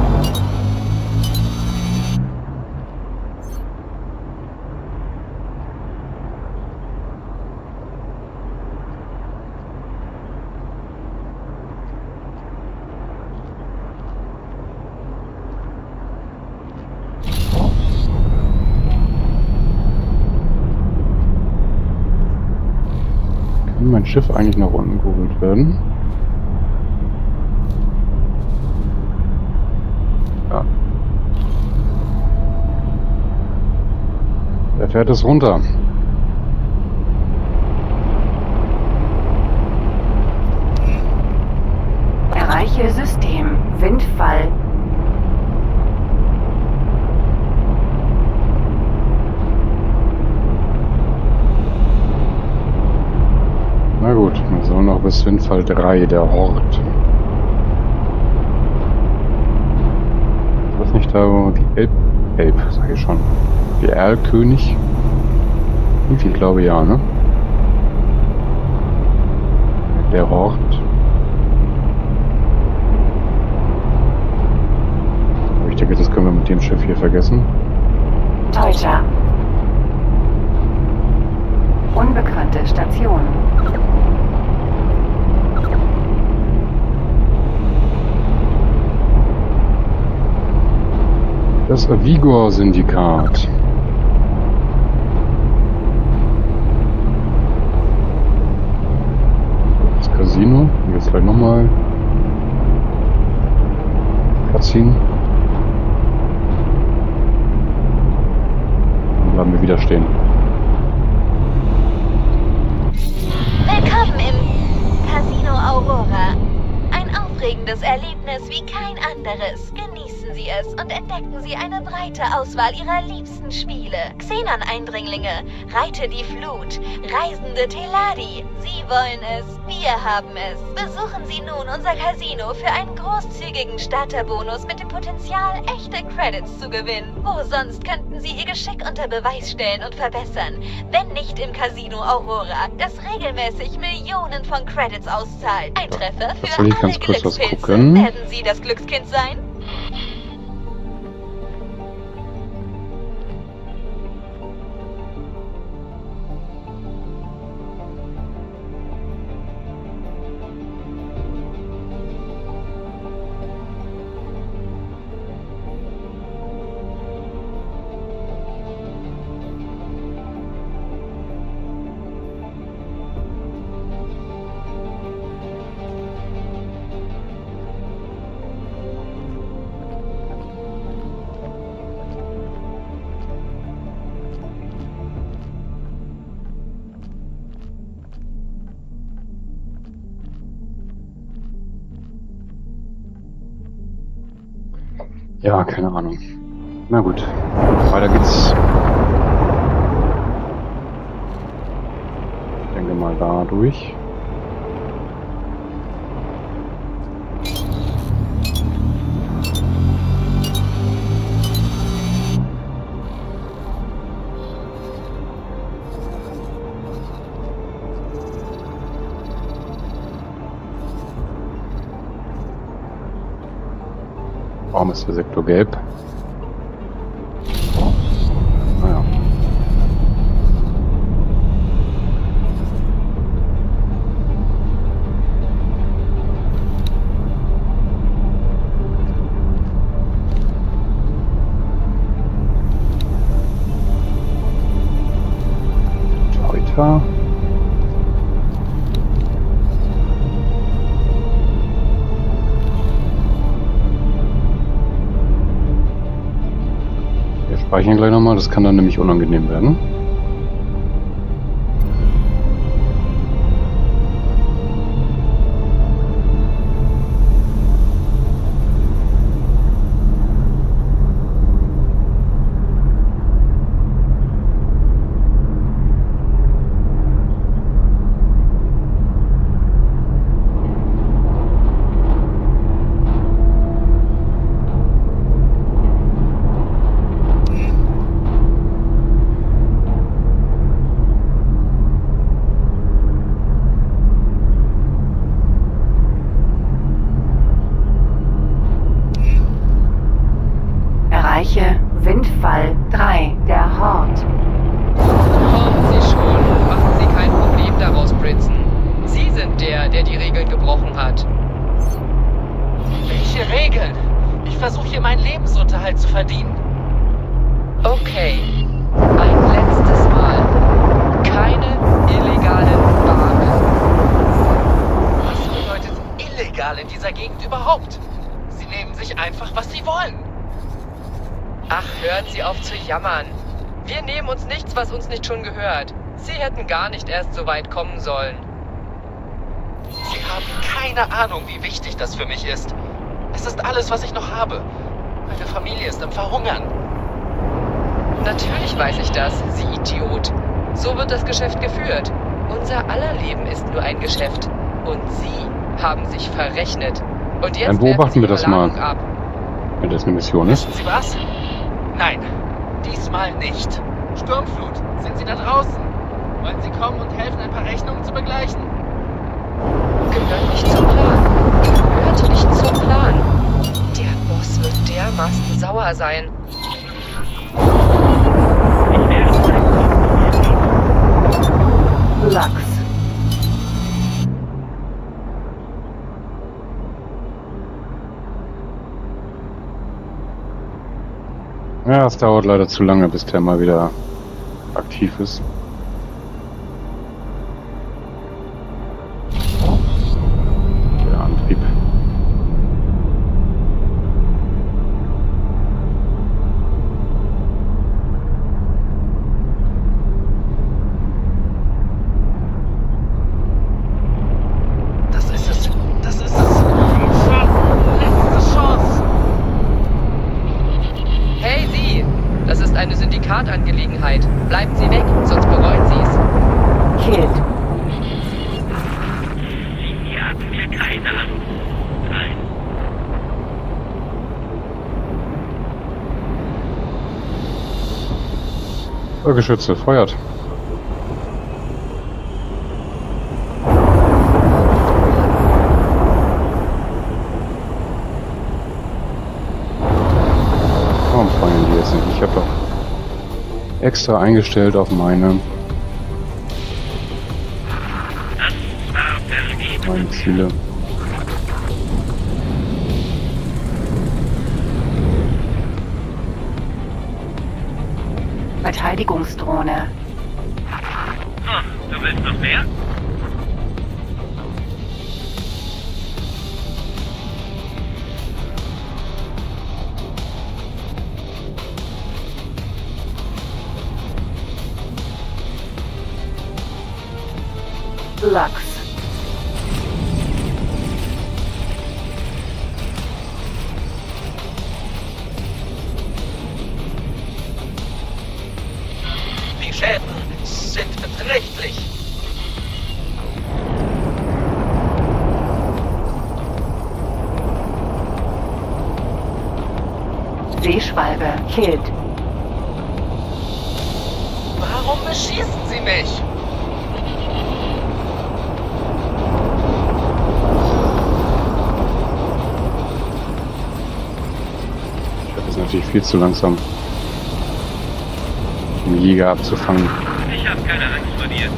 Kann mein Schiff eigentlich nach unten geholt werden? Ja. Der fährt es runter.
Erreiche System. Windfall.
Na gut, wir sollen noch bis Windfall 3, der Hort. Ist das nicht da, wo die Elb, sag ich schon. Die Erlkönig? Ich glaube ja, ne? Der Hort. Aber ich denke, das können wir mit dem Schiff hier vergessen.
Deutscher. Unbekannte Station.
Das Vigor-Syndikat. Das Casino. Und jetzt gleich nochmal. Cutscene. Dann bleiben wir wieder stehen.
Willkommen im Casino Aurora. Ein Aufenthalt
aufregendes Erlebnis wie kein anderes. Genießen Sie es und entdecken Sie eine breite Auswahl Ihrer liebsten Spiele. Xenon-Eindringlinge, Reite die Flut, Reisende Teladi. Sie wollen es, wir haben es. Besuchen Sie nun unser Casino für einen großzügigen Starterbonus mit dem Potenzial, echte Credits zu gewinnen. Wo sonst könnten Sie Ihr Geschick unter Beweis stellen und verbessern, wenn nicht im Casino Aurora, das regelmäßig Millionen von Credits auszahlt. Ein Treffer für alle Glückspilze. Werden Sie das Glückskind sein?
Ja, keine Ahnung. Na gut, weiter geht's. Ich denke mal da durch. Warum ist der Sektor gelb? Naja. Teuter. Speichern gleich nochmal, das kann dann nämlich unangenehm werden.
Windfall 3, der Hort.
Kommen Sie schon. Machen Sie kein Problem daraus, Brinson. Sie sind der die Regeln gebrochen hat.
Welche Regeln? Ich versuche hier meinen Lebensunterhalt zu verdienen.
Okay. Ein letztes Mal. Keine illegalen Waren.
Was bedeutet illegal in dieser Gegend überhaupt? Sie nehmen sich einfach, was sie wollen.
Ach, hören Sie auf zu jammern. Wir nehmen uns nichts, was uns nicht schon gehört. Sie hätten gar nicht erst so weit kommen sollen.
Sie haben keine Ahnung, wie wichtig das für mich ist. Es ist alles, was ich noch habe. Meine Familie ist am Verhungern.
Natürlich weiß ich das, Sie Idiot. So wird das Geschäft geführt. Unser aller Leben ist nur ein Geschäft. Und Sie haben sich verrechnet. Und jetzt
dann beobachten wir das mal.
Ab.
Wenn das eine Mission ist.
Wissen Sie was? Nein, diesmal nicht. Sturmflut, sind Sie da draußen? Wollen Sie kommen und helfen, ein paar Rechnungen zu begleichen?
Gehört nicht zum Plan. Gehört nicht zum Plan. Der Boss wird dermaßen sauer sein.
Lachs.
Ja, es dauert leider zu lange, bis der mal wieder aktiv ist. Der Antrieb.
Das ist es. Das ist es.
Angelegenheit. Bleiben Sie weg, sonst bereuen Sie es.
Kid.
Sie hatten mir keine Ahnung. Nein.
Geschütze, feuert. Warum feuern die jetzt nicht? Ich habe doch extra eingestellt auf meine Ziele.
Verteidigungsdrohne.
Oh, du willst noch mehr?
Lux.
Die Schäden sind beträchtlich.
Seeschwalbe. Kid.
Warum beschießen Sie mich?
Das ist natürlich viel zu langsam, um Jäger abzufangen.
Ich habe keine Angst vor dir.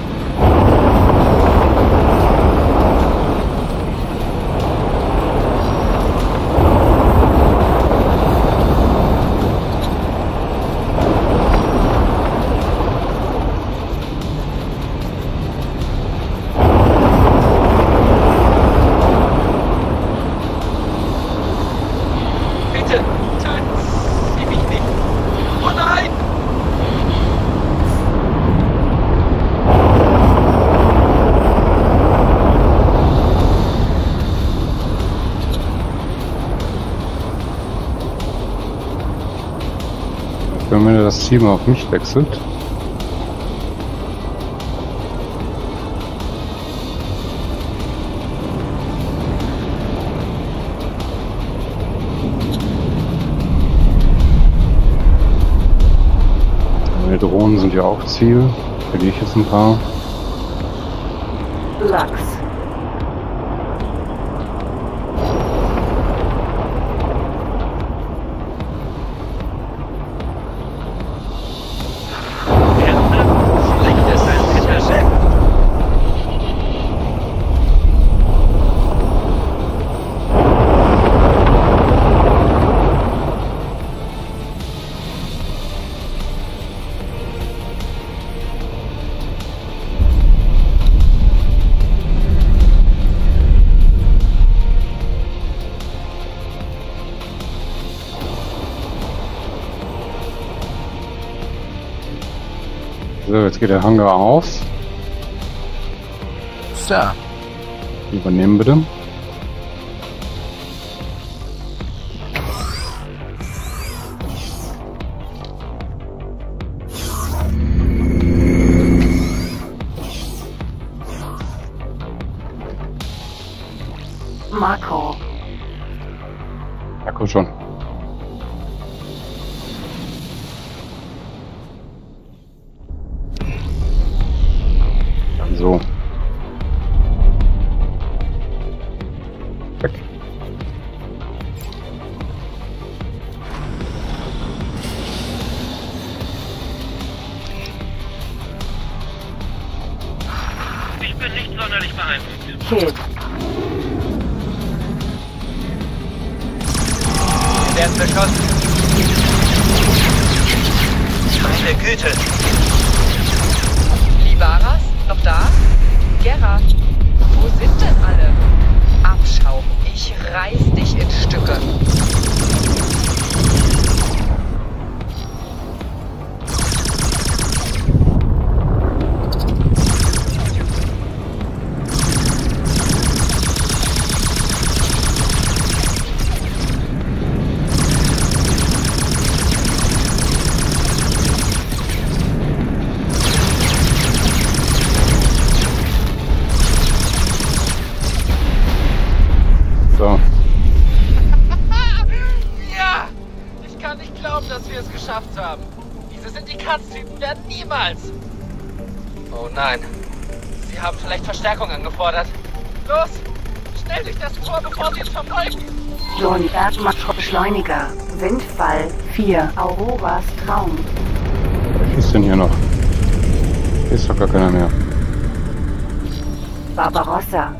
Bitte, töten Sie mich nicht. Oh nein!
Wenn das Team auf mich wechselt. Meine Drohnen sind ja auch Ziel. Verliere ich jetzt ein paar.
Lux.
Schlechtes Geschäft.
So, jetzt geht der Hangar auf.
Sir.
Übernehmen bitte.
Marco.
Ja, komm schon. Dann so. Weg.
Ich bin nicht sonderlich beeindruckt.
Kid.
Wir werden beschossen. Meine Güte.
Libaras? Noch da? Gerhard, wo sind denn alle? Abschaum, ich reiß dich in Stücke.
wir es geschafft haben. Diese Syndikatstypen werden niemals... Oh nein. Sie haben vielleicht Verstärkung angefordert. Los! Stell dich das vor, bevor sie es verfolgen!
John Erdmaschbeschleuniger. Windfall 4. Auroras Traum.
Wer ist denn hier noch? Hier ist doch gar keiner mehr.
Barbarossa.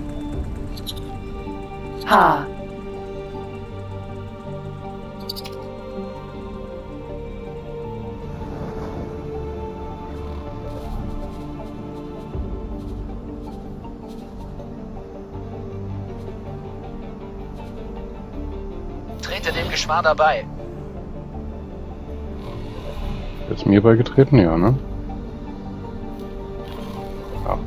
H.
Trete dem Geschwader bei.
Ist mir beigetreten? Ja, ne? Ja.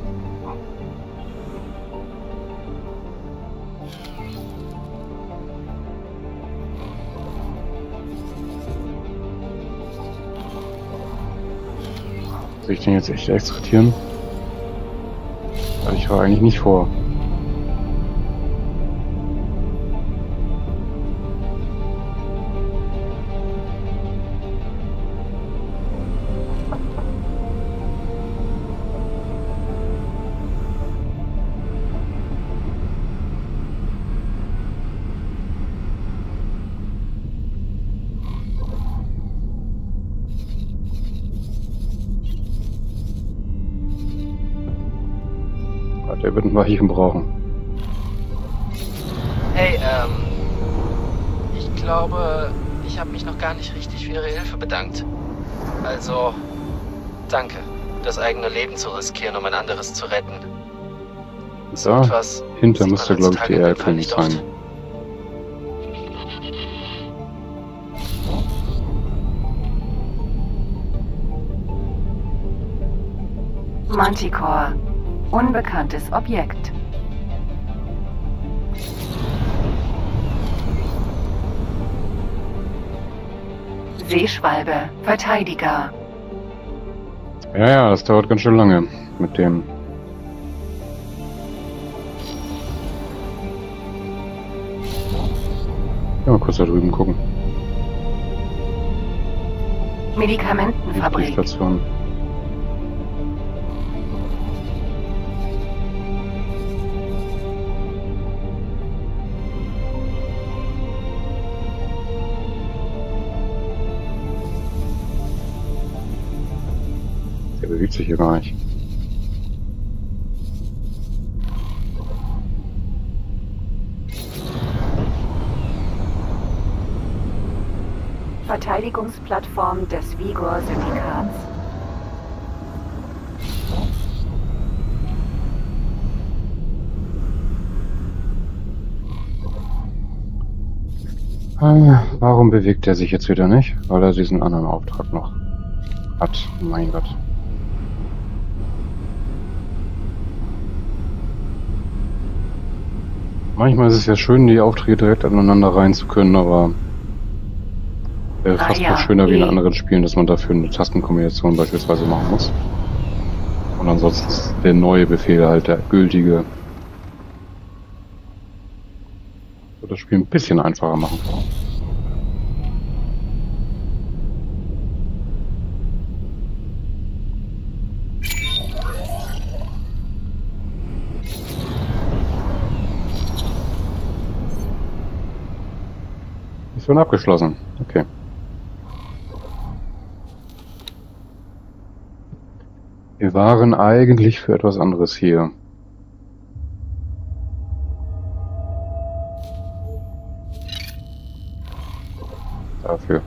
Soll ich den jetzt echt extraktieren? Ich war eigentlich nicht vor. Der wird ein Weilchen brauchen.
Hey, ich glaube, ich habe mich noch gar nicht richtig für Ihre Hilfe bedankt. Also, danke, das eigene Leben zu riskieren, um ein anderes zu retten. So
Da
etwas
hinter
sieht
müsste,
man
glaube ich,
heutzutage
die
in dem Fall
Erlkönig
nicht oft.
sein.
Manticore. Unbekanntes Objekt. Seeschwalbe. Verteidiger.
Ja, das dauert ganz schön lange mit dem. Ja, mal kurz da drüben gucken. Die
Medikamentenfabrik.
Station. Der bewegt sich hier gar nicht.
Verteidigungsplattform des Vigor-Syndikats.
Warum bewegt er sich jetzt wieder nicht? Weil er diesen anderen Auftrag noch hat. Mein Gott. Manchmal ist es ja schön, die Aufträge direkt aneinander rein zu können, aber wäre fast noch schöner wie in anderen Spielen, dass man dafür eine Tastenkombination beispielsweise machen muss. Und ansonsten ist der neue Befehl halt der gültige. Wird das Spiel ein bisschen einfacher machen. Mission abgeschlossen. Okay. Wir waren eigentlich für etwas anderes hier. Dafür.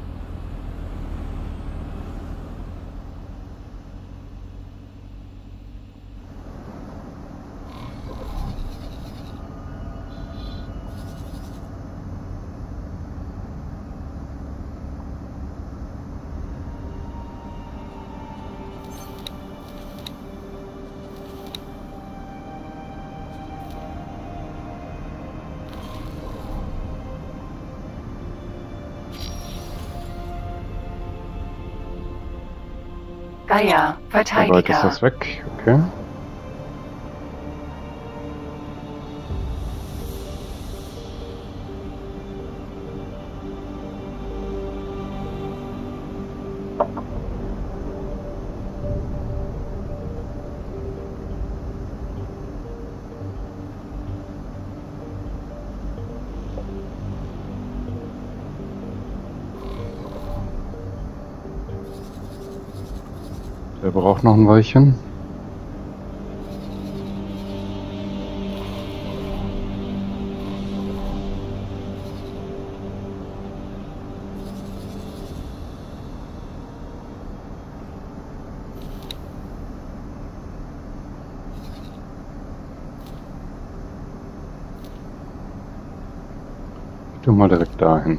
Gaia,
Wie weit ist
Verteidiger.
das weg? Okay. Wer braucht noch ein Weilchen? Ich tu mal direkt dahin.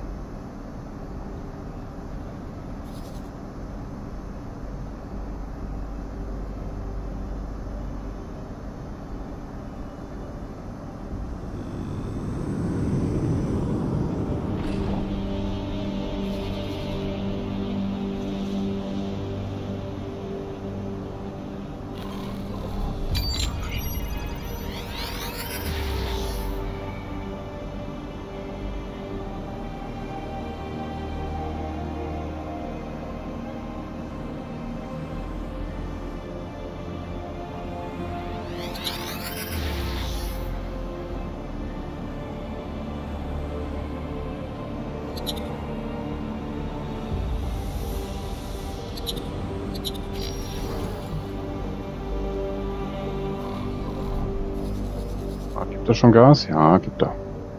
Gibt er schon Gas? Ja, gibt er.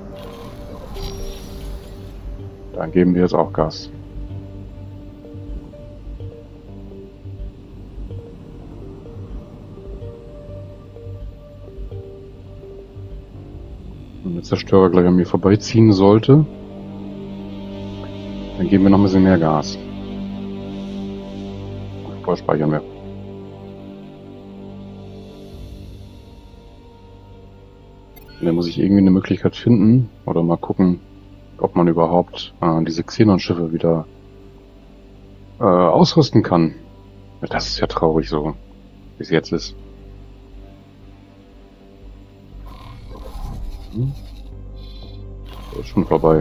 Dann geben wir jetzt auch Gas. Wenn der Zerstörer gleich an mir vorbeiziehen sollte, dann geben wir noch ein bisschen mehr Gas. Vorher speichern wir. Da muss ich irgendwie eine Möglichkeit finden oder mal gucken, ob man überhaupt diese Xenon-Schiffe wieder ausrüsten kann. Das ist ja traurig so, wie es jetzt ist. Das ist schon vorbei.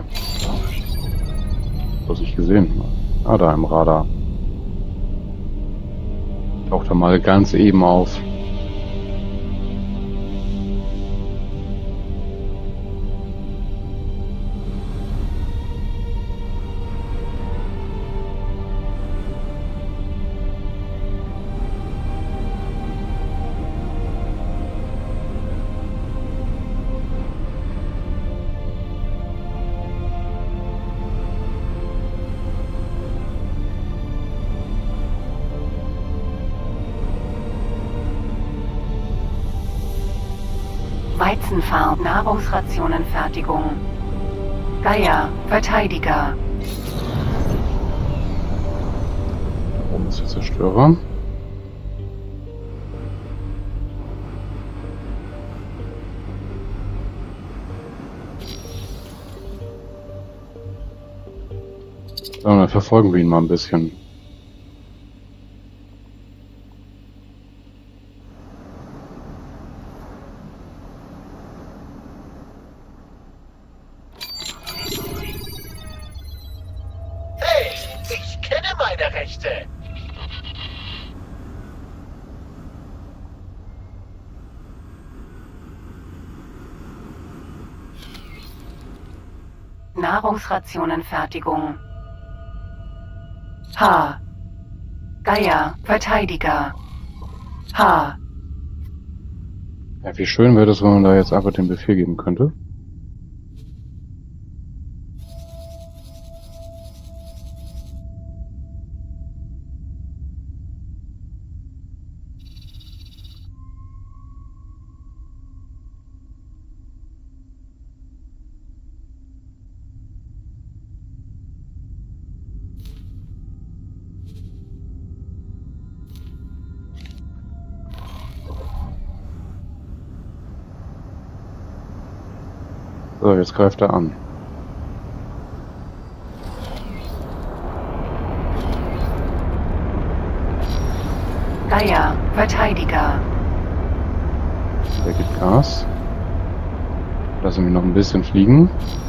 Was ich gesehen. Ah, da im Radar. Taucht er mal ganz eben auf.
Weizenfarm, Nahrungsrationenfertigung. Gaia, Verteidiger.
Da oben ist der Zerstörer. So, dann verfolgen wir ihn mal ein bisschen.
Nahrungsrationenfertigung. H. Gaia, Verteidiger. H.
Ja, wie schön wäre das, wenn man da jetzt einfach den Befehl geben könnte. So, jetzt greift er an.
Gaia, Verteidiger.
Der gibt Gas. Lassen wir noch ein bisschen fliegen.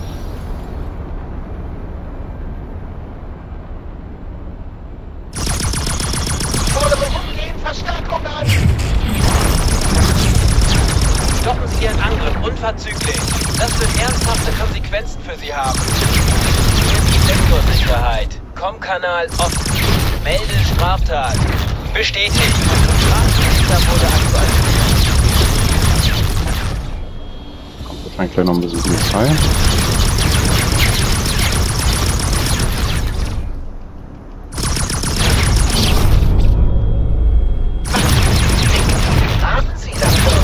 Stoppen Sie Ihren Angriff unverzüglich. Das wird ernsthafte Konsequenzen für Sie haben. Sensorsicherheit. Komm-Kanal offen. Melde Straftat. Bestätigt. Straßenlichter wurde aktualisiert.
Kommt wahrscheinlich gleich noch ein bisschen Polizei.
Warten Sie davor.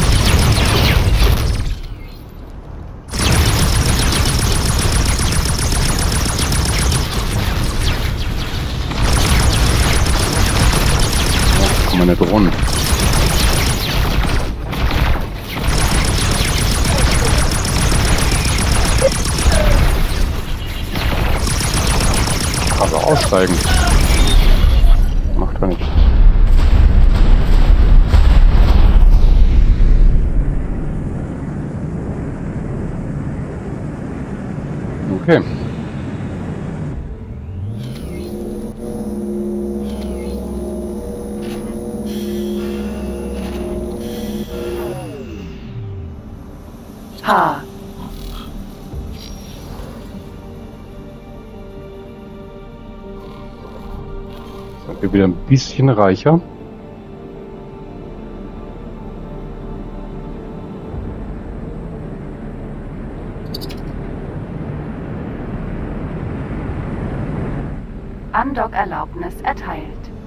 Meine Drohnen. Also aussteigen. Macht er nicht. Okay.
H.
Sind wir wieder ein bisschen reicher.
Andock-Erlaubnis erteilt.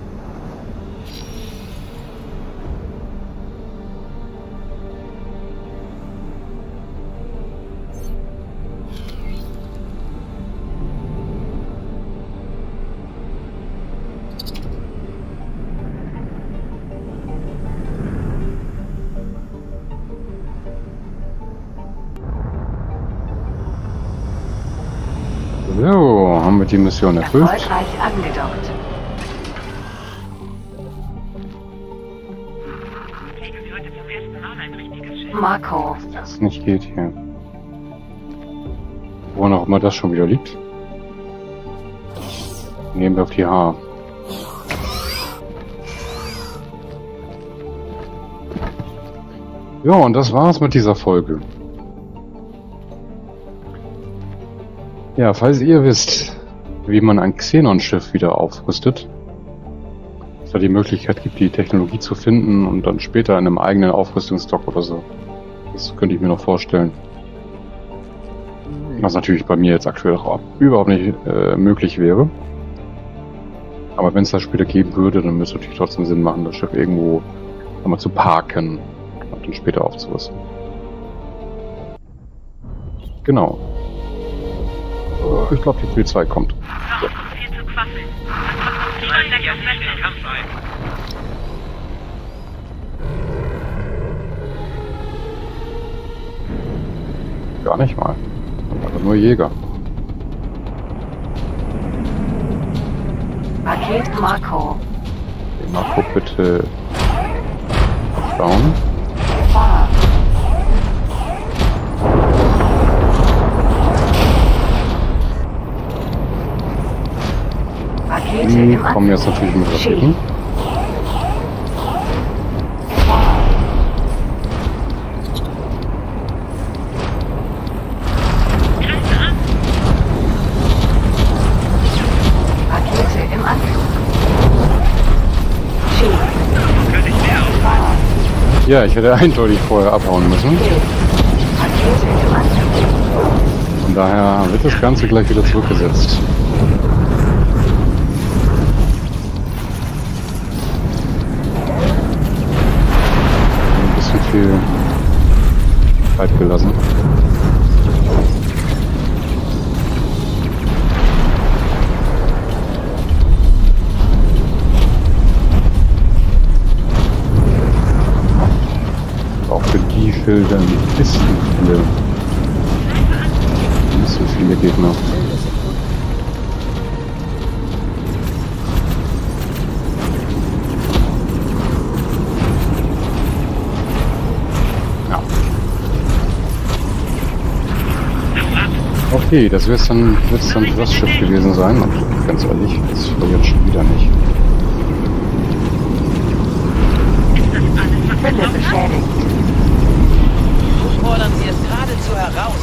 So, haben wir die Mission erfüllt.
Erfolgreich angedockt. Marco.
Das nicht geht hier. Wo auch immer das schon wieder liegt. Gehen wir auf die H. Ja, und das war's mit dieser Folge. Ja, falls ihr wisst, wie man ein Xenon-Schiff wieder aufrüstet, es da die Möglichkeit gibt, die Technologie zu finden und dann später in einem eigenen Aufrüstungsstock oder so. Das könnte ich mir noch vorstellen. Was natürlich bei mir jetzt aktuell auch überhaupt nicht möglich wäre. Aber wenn es das später geben würde, dann müsste es natürlich trotzdem Sinn machen, das Schiff irgendwo einmal zu parken und dann später aufzurüsten. Genau. Ich glaube, die Polizei kommt.
So, viel zu quasseln. Den Kampf ein.
Gar nicht mal. Aber nur Jäger.
Paket Marco.
Den Marco bitte abbauen.
Fahr. Pakete
Die
im
kommen jetzt natürlich mit Raketen.
Pakete im Anflug. Schiff.
Ja, ich hätte eindeutig vorher abhauen müssen.
Pakete im Anflug.
Von daher wird das Ganze gleich wieder zurückgesetzt. Ein bisschen viel Zeit gelassen. Auch für die Schilder ein bisschen viele Gegner. Ja. Okay, das wird dann das Schiff gewesen sein und ganz ehrlich, das verliert schon wieder nicht.
Welle beschädigt.
Fordern Sie es geradezu heraus.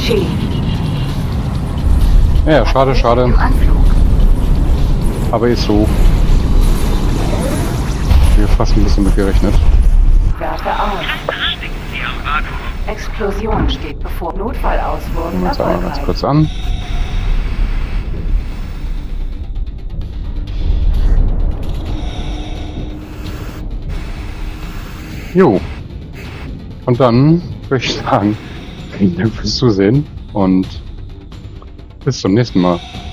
geschehen.
Ja, schade, schade.
Im Anflug.
Aber ist so. Wir fast ein bisschen mitgerechnet.
Werfe aus.
Sie am Vakuum.
Explosion steht bevor. Notfallauswurf
Jetzt einmal ganz
erfolgreich.
kurz an. Jo. Und dann würde ich sagen, vielen Dank fürs Zusehen und bis zum nächsten Mal.